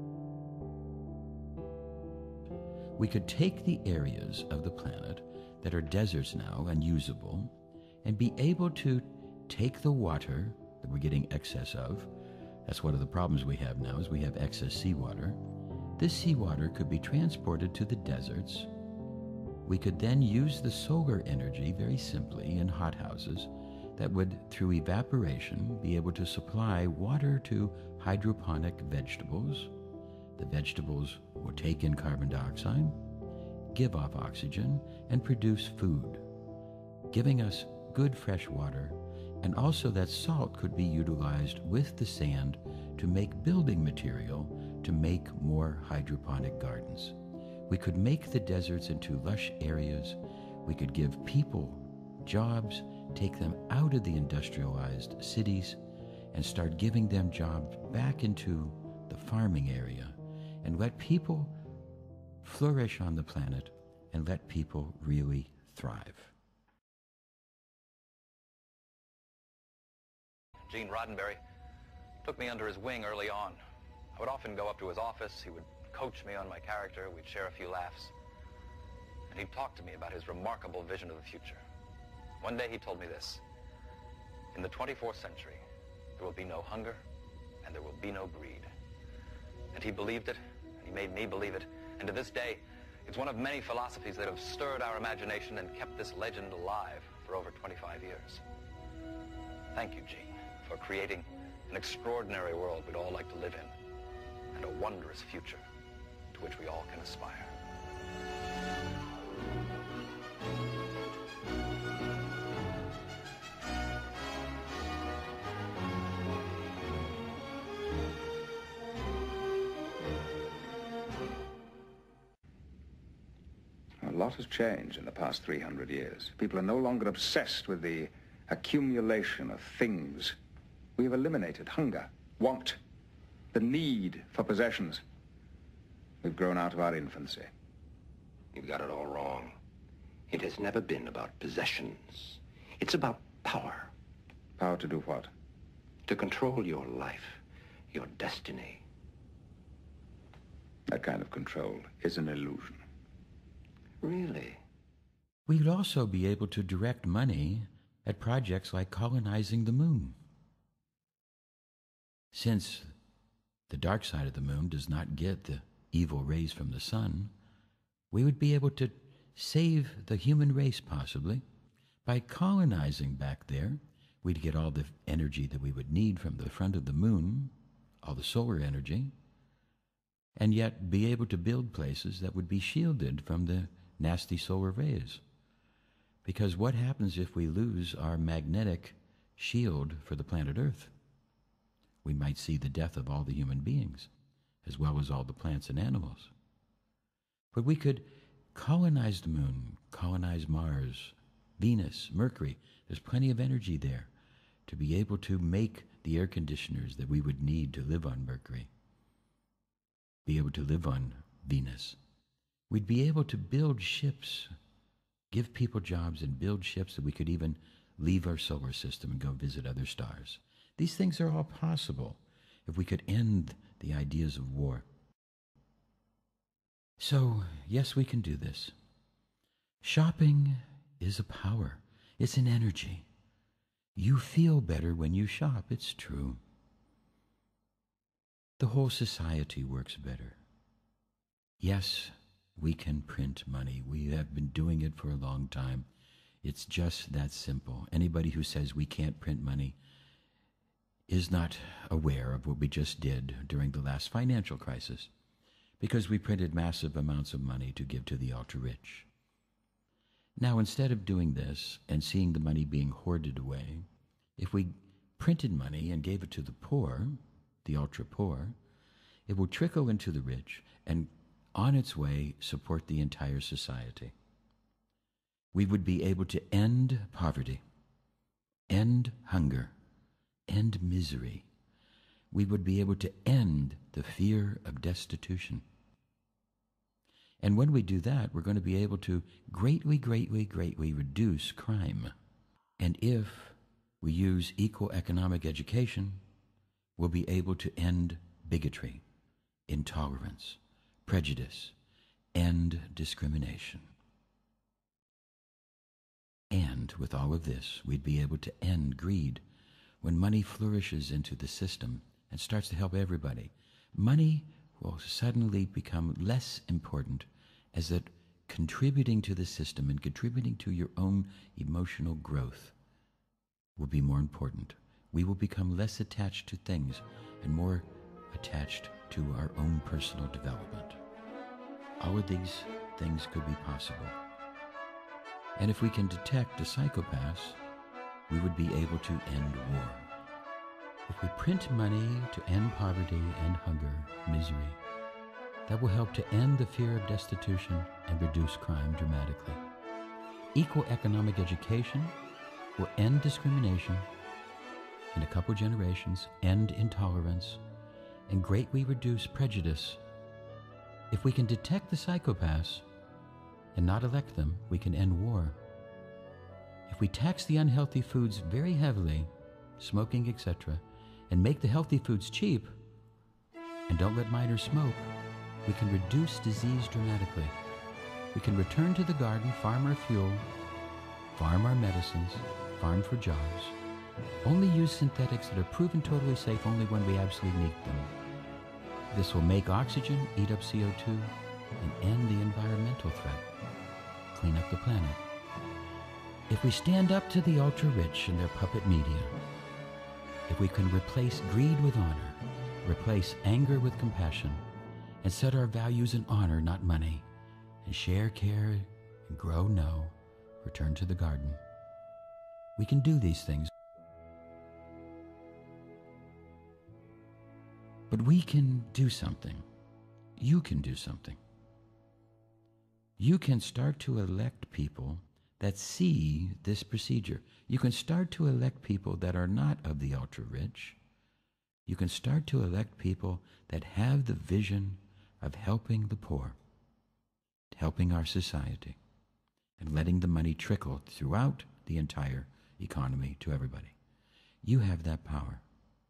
Speaker 1: We could take the areas of the planet that are deserts now, unusable, and be able to take the water that we're getting excess of. That's one of the problems we have now, is we have excess seawater. This seawater could be transported to the deserts. We could then use the solar energy very simply in hothouses that would, through evaporation, be able to supply water to hydroponic vegetables. The vegetables will take in carbon dioxide, give off oxygen, and produce food, giving us good fresh water. And also that salt could be utilized with the sand to make building material to make more hydroponic gardens. We could make the deserts into lush areas. We could give people jobs, take them out of the industrialized cities, and start giving them jobs back into the farming area, and let people flourish on the planet and let people really thrive.
Speaker 13: Gene Roddenberry took me under his wing early on. I would often go up to his office. He would coach me on my character. We'd share a few laughs. And he'd talk to me about his remarkable vision of the future. One day he told me this: in the twenty-fourth century, there will be no hunger and there will be no greed. And he believed it, and he made me believe it. And to this day, it's one of many philosophies that have stirred our imagination and kept this legend alive for over twenty-five years. Thank you, Gene, for creating an extraordinary world we'd all like to live in, and a wondrous future to which we all can aspire.
Speaker 14: A lot has changed in the past three hundred years. People are no longer obsessed with the accumulation of things. We have eliminated hunger, want, the need for possessions. We've grown out of our infancy.
Speaker 15: You've got it all wrong. It has never been about possessions. It's about power.
Speaker 14: Power to do what?
Speaker 15: To control your life, your destiny.
Speaker 14: That kind of control is an illusion.
Speaker 15: Really?
Speaker 1: We would also be able to direct money at projects like colonizing the moon. Since the dark side of the moon does not get the evil rays from the sun, we would be able to save the human race, possibly. By colonizing back there, we'd get all the energy that we would need from the front of the moon, all the solar energy, and yet be able to build places that would be shielded from the nasty solar rays. Because what happens if we lose our magnetic shield for the planet Earth? we might see the death of all the human beings, as well as all the plants and animals. But we could colonize the moon, colonize Mars, Venus, Mercury. There's plenty of energy there to be able to make the air conditioners that we would need to live on Mercury, be able to live on Venus. We'd be able to build ships, give people jobs and build ships that we could even leave our solar system and go visit other stars. These things are all possible if we could end the ideas of war. So, yes, we can do this. Shopping is a power. It's an energy. You feel better when you shop. It's true. The whole society works better. Yes, we can print money. We have been doing it for a long time. It's just that simple. Anybody who says we can't print money is not aware of what we just did during the last financial crisis, because we printed massive amounts of money to give to the ultra-rich. Now, instead of doing this and seeing the money being hoarded away, if we printed money and gave it to the poor, the ultra-poor, it will trickle into the rich and on its way support the entire society. We would be able to end poverty, end hunger, end misery. We would be able to end the fear of destitution. And when we do that, we're going to be able to greatly, greatly, greatly reduce crime. And if we use equal economic education, we'll be able to end bigotry, intolerance, prejudice, and discrimination. And with all of this, we'd be able to end greed. When money flourishes into the system and starts to help everybody, money will suddenly become less important, as that contributing to the system and contributing to your own emotional growth will be more important. We will become less attached to things and more attached to our own personal development. All of these things could be possible. And if we can detect a psychopath, we would be able to end war. If we print money to end poverty and hunger, misery, that will help to end the fear of destitution and reduce crime dramatically. Equal economic education will end discrimination in a couple generations, end intolerance, and greatly reduce prejudice. If we can detect the psychopaths and not elect them, we can end war. If we tax the unhealthy foods very heavily, smoking, et cetera, and make the healthy foods cheap, and don't let minors smoke, we can reduce disease dramatically. We can return to the garden, farm our fuel, farm our medicines, farm for jobs, only use synthetics that are proven totally safe only when we absolutely need them. This will make oxygen, eat up C O two, and end the environmental threat, clean up the planet. If we stand up to the ultra-rich and their puppet media, if we can replace greed with honor, replace anger with compassion, and set our values in honor, not money, and share, care, and grow, no, return to the garden, we can do these things. But we can do something. You can do something. You can start to elect people that see this procedure. You can start to elect people that are not of the ultra-rich. You can start to elect people that have the vision of helping the poor, helping our society, and letting the money trickle throughout the entire economy to everybody. You have that power.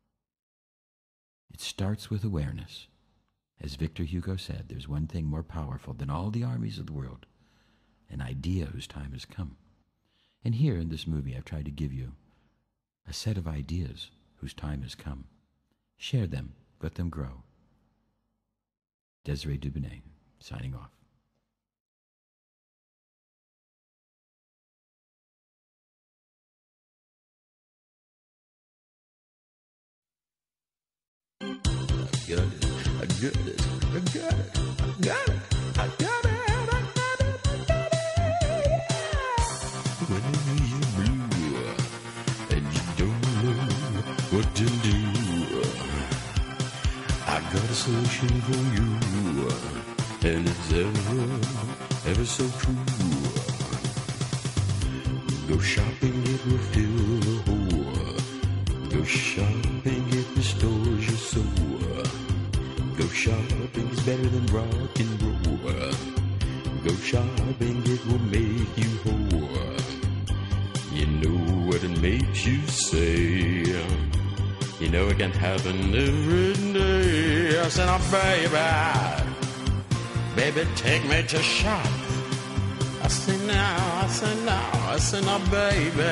Speaker 1: It starts with awareness. As Victor Hugo said, there's one thing more powerful than all the armies of the world, an idea whose time has come. And here in this movie, I've tried to give you a set of ideas whose time has come. Share them, let them grow. Desiree Dubounet, signing off.
Speaker 16: I got it. I got it. I got it. I got it. I got it. I got it. I got it. Whenever you're blue and you don't know what to do, got a solution for you, and it's ever, ever so true. Go shopping, it will fill the hole. Go shopping, it restores your soul. Go shopping's better than rock and roll. Go shopping, it will make you whole. You know what it makes you say. You know it can happen every day. I said, oh, baby, baby, take me to shop. I said, now, I said, now, I said, now, baby,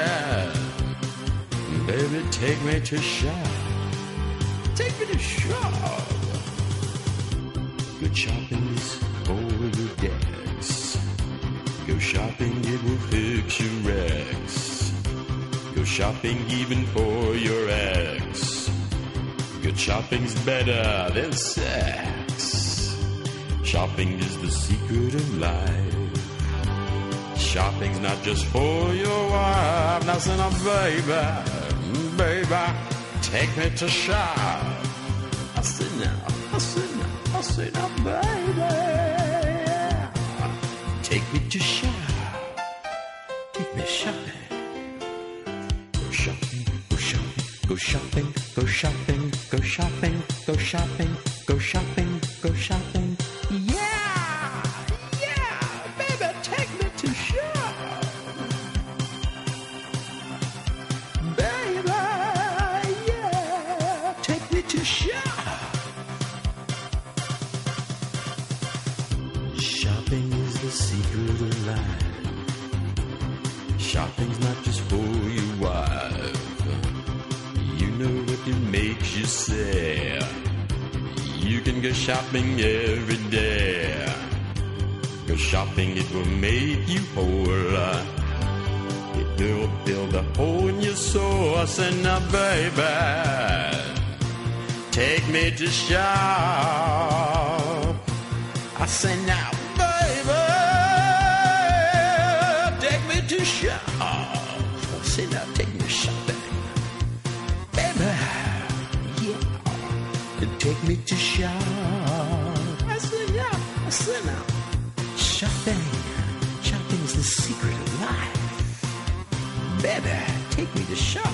Speaker 16: baby, take me to shop. Take me to shop. Good shopping is for your gags. Go shopping, it will fix your wrecks. Go shopping even for your ex. Good shopping's better than sex. Shopping is the secret of life. Shopping's not just for your wife. Now, say now, baby, baby, take me to shop. I said now, I said now, I said now, baby, take me to shop. Take me shopping. Go shopping, go shopping, go shopping, go shopping, go shopping, go shopping, go shopping, go shopping. Yeah, yeah, baby, take me to shop. Baby, yeah, take me to shop. Shopping is the secret of life. Shopping's not just for your wife. You know what it makes you say. You can go shopping every day. Go shopping, it will make you whole. It will fill the hole in your soul. I said, now, baby, take me to shop. I said, now, baby, take me to shop. I said, now, take me shopping. Baby, yeah, take me to shop. I said, yeah, I said, now, shopping. Shopping's the secret of life. Baby, take me to shop.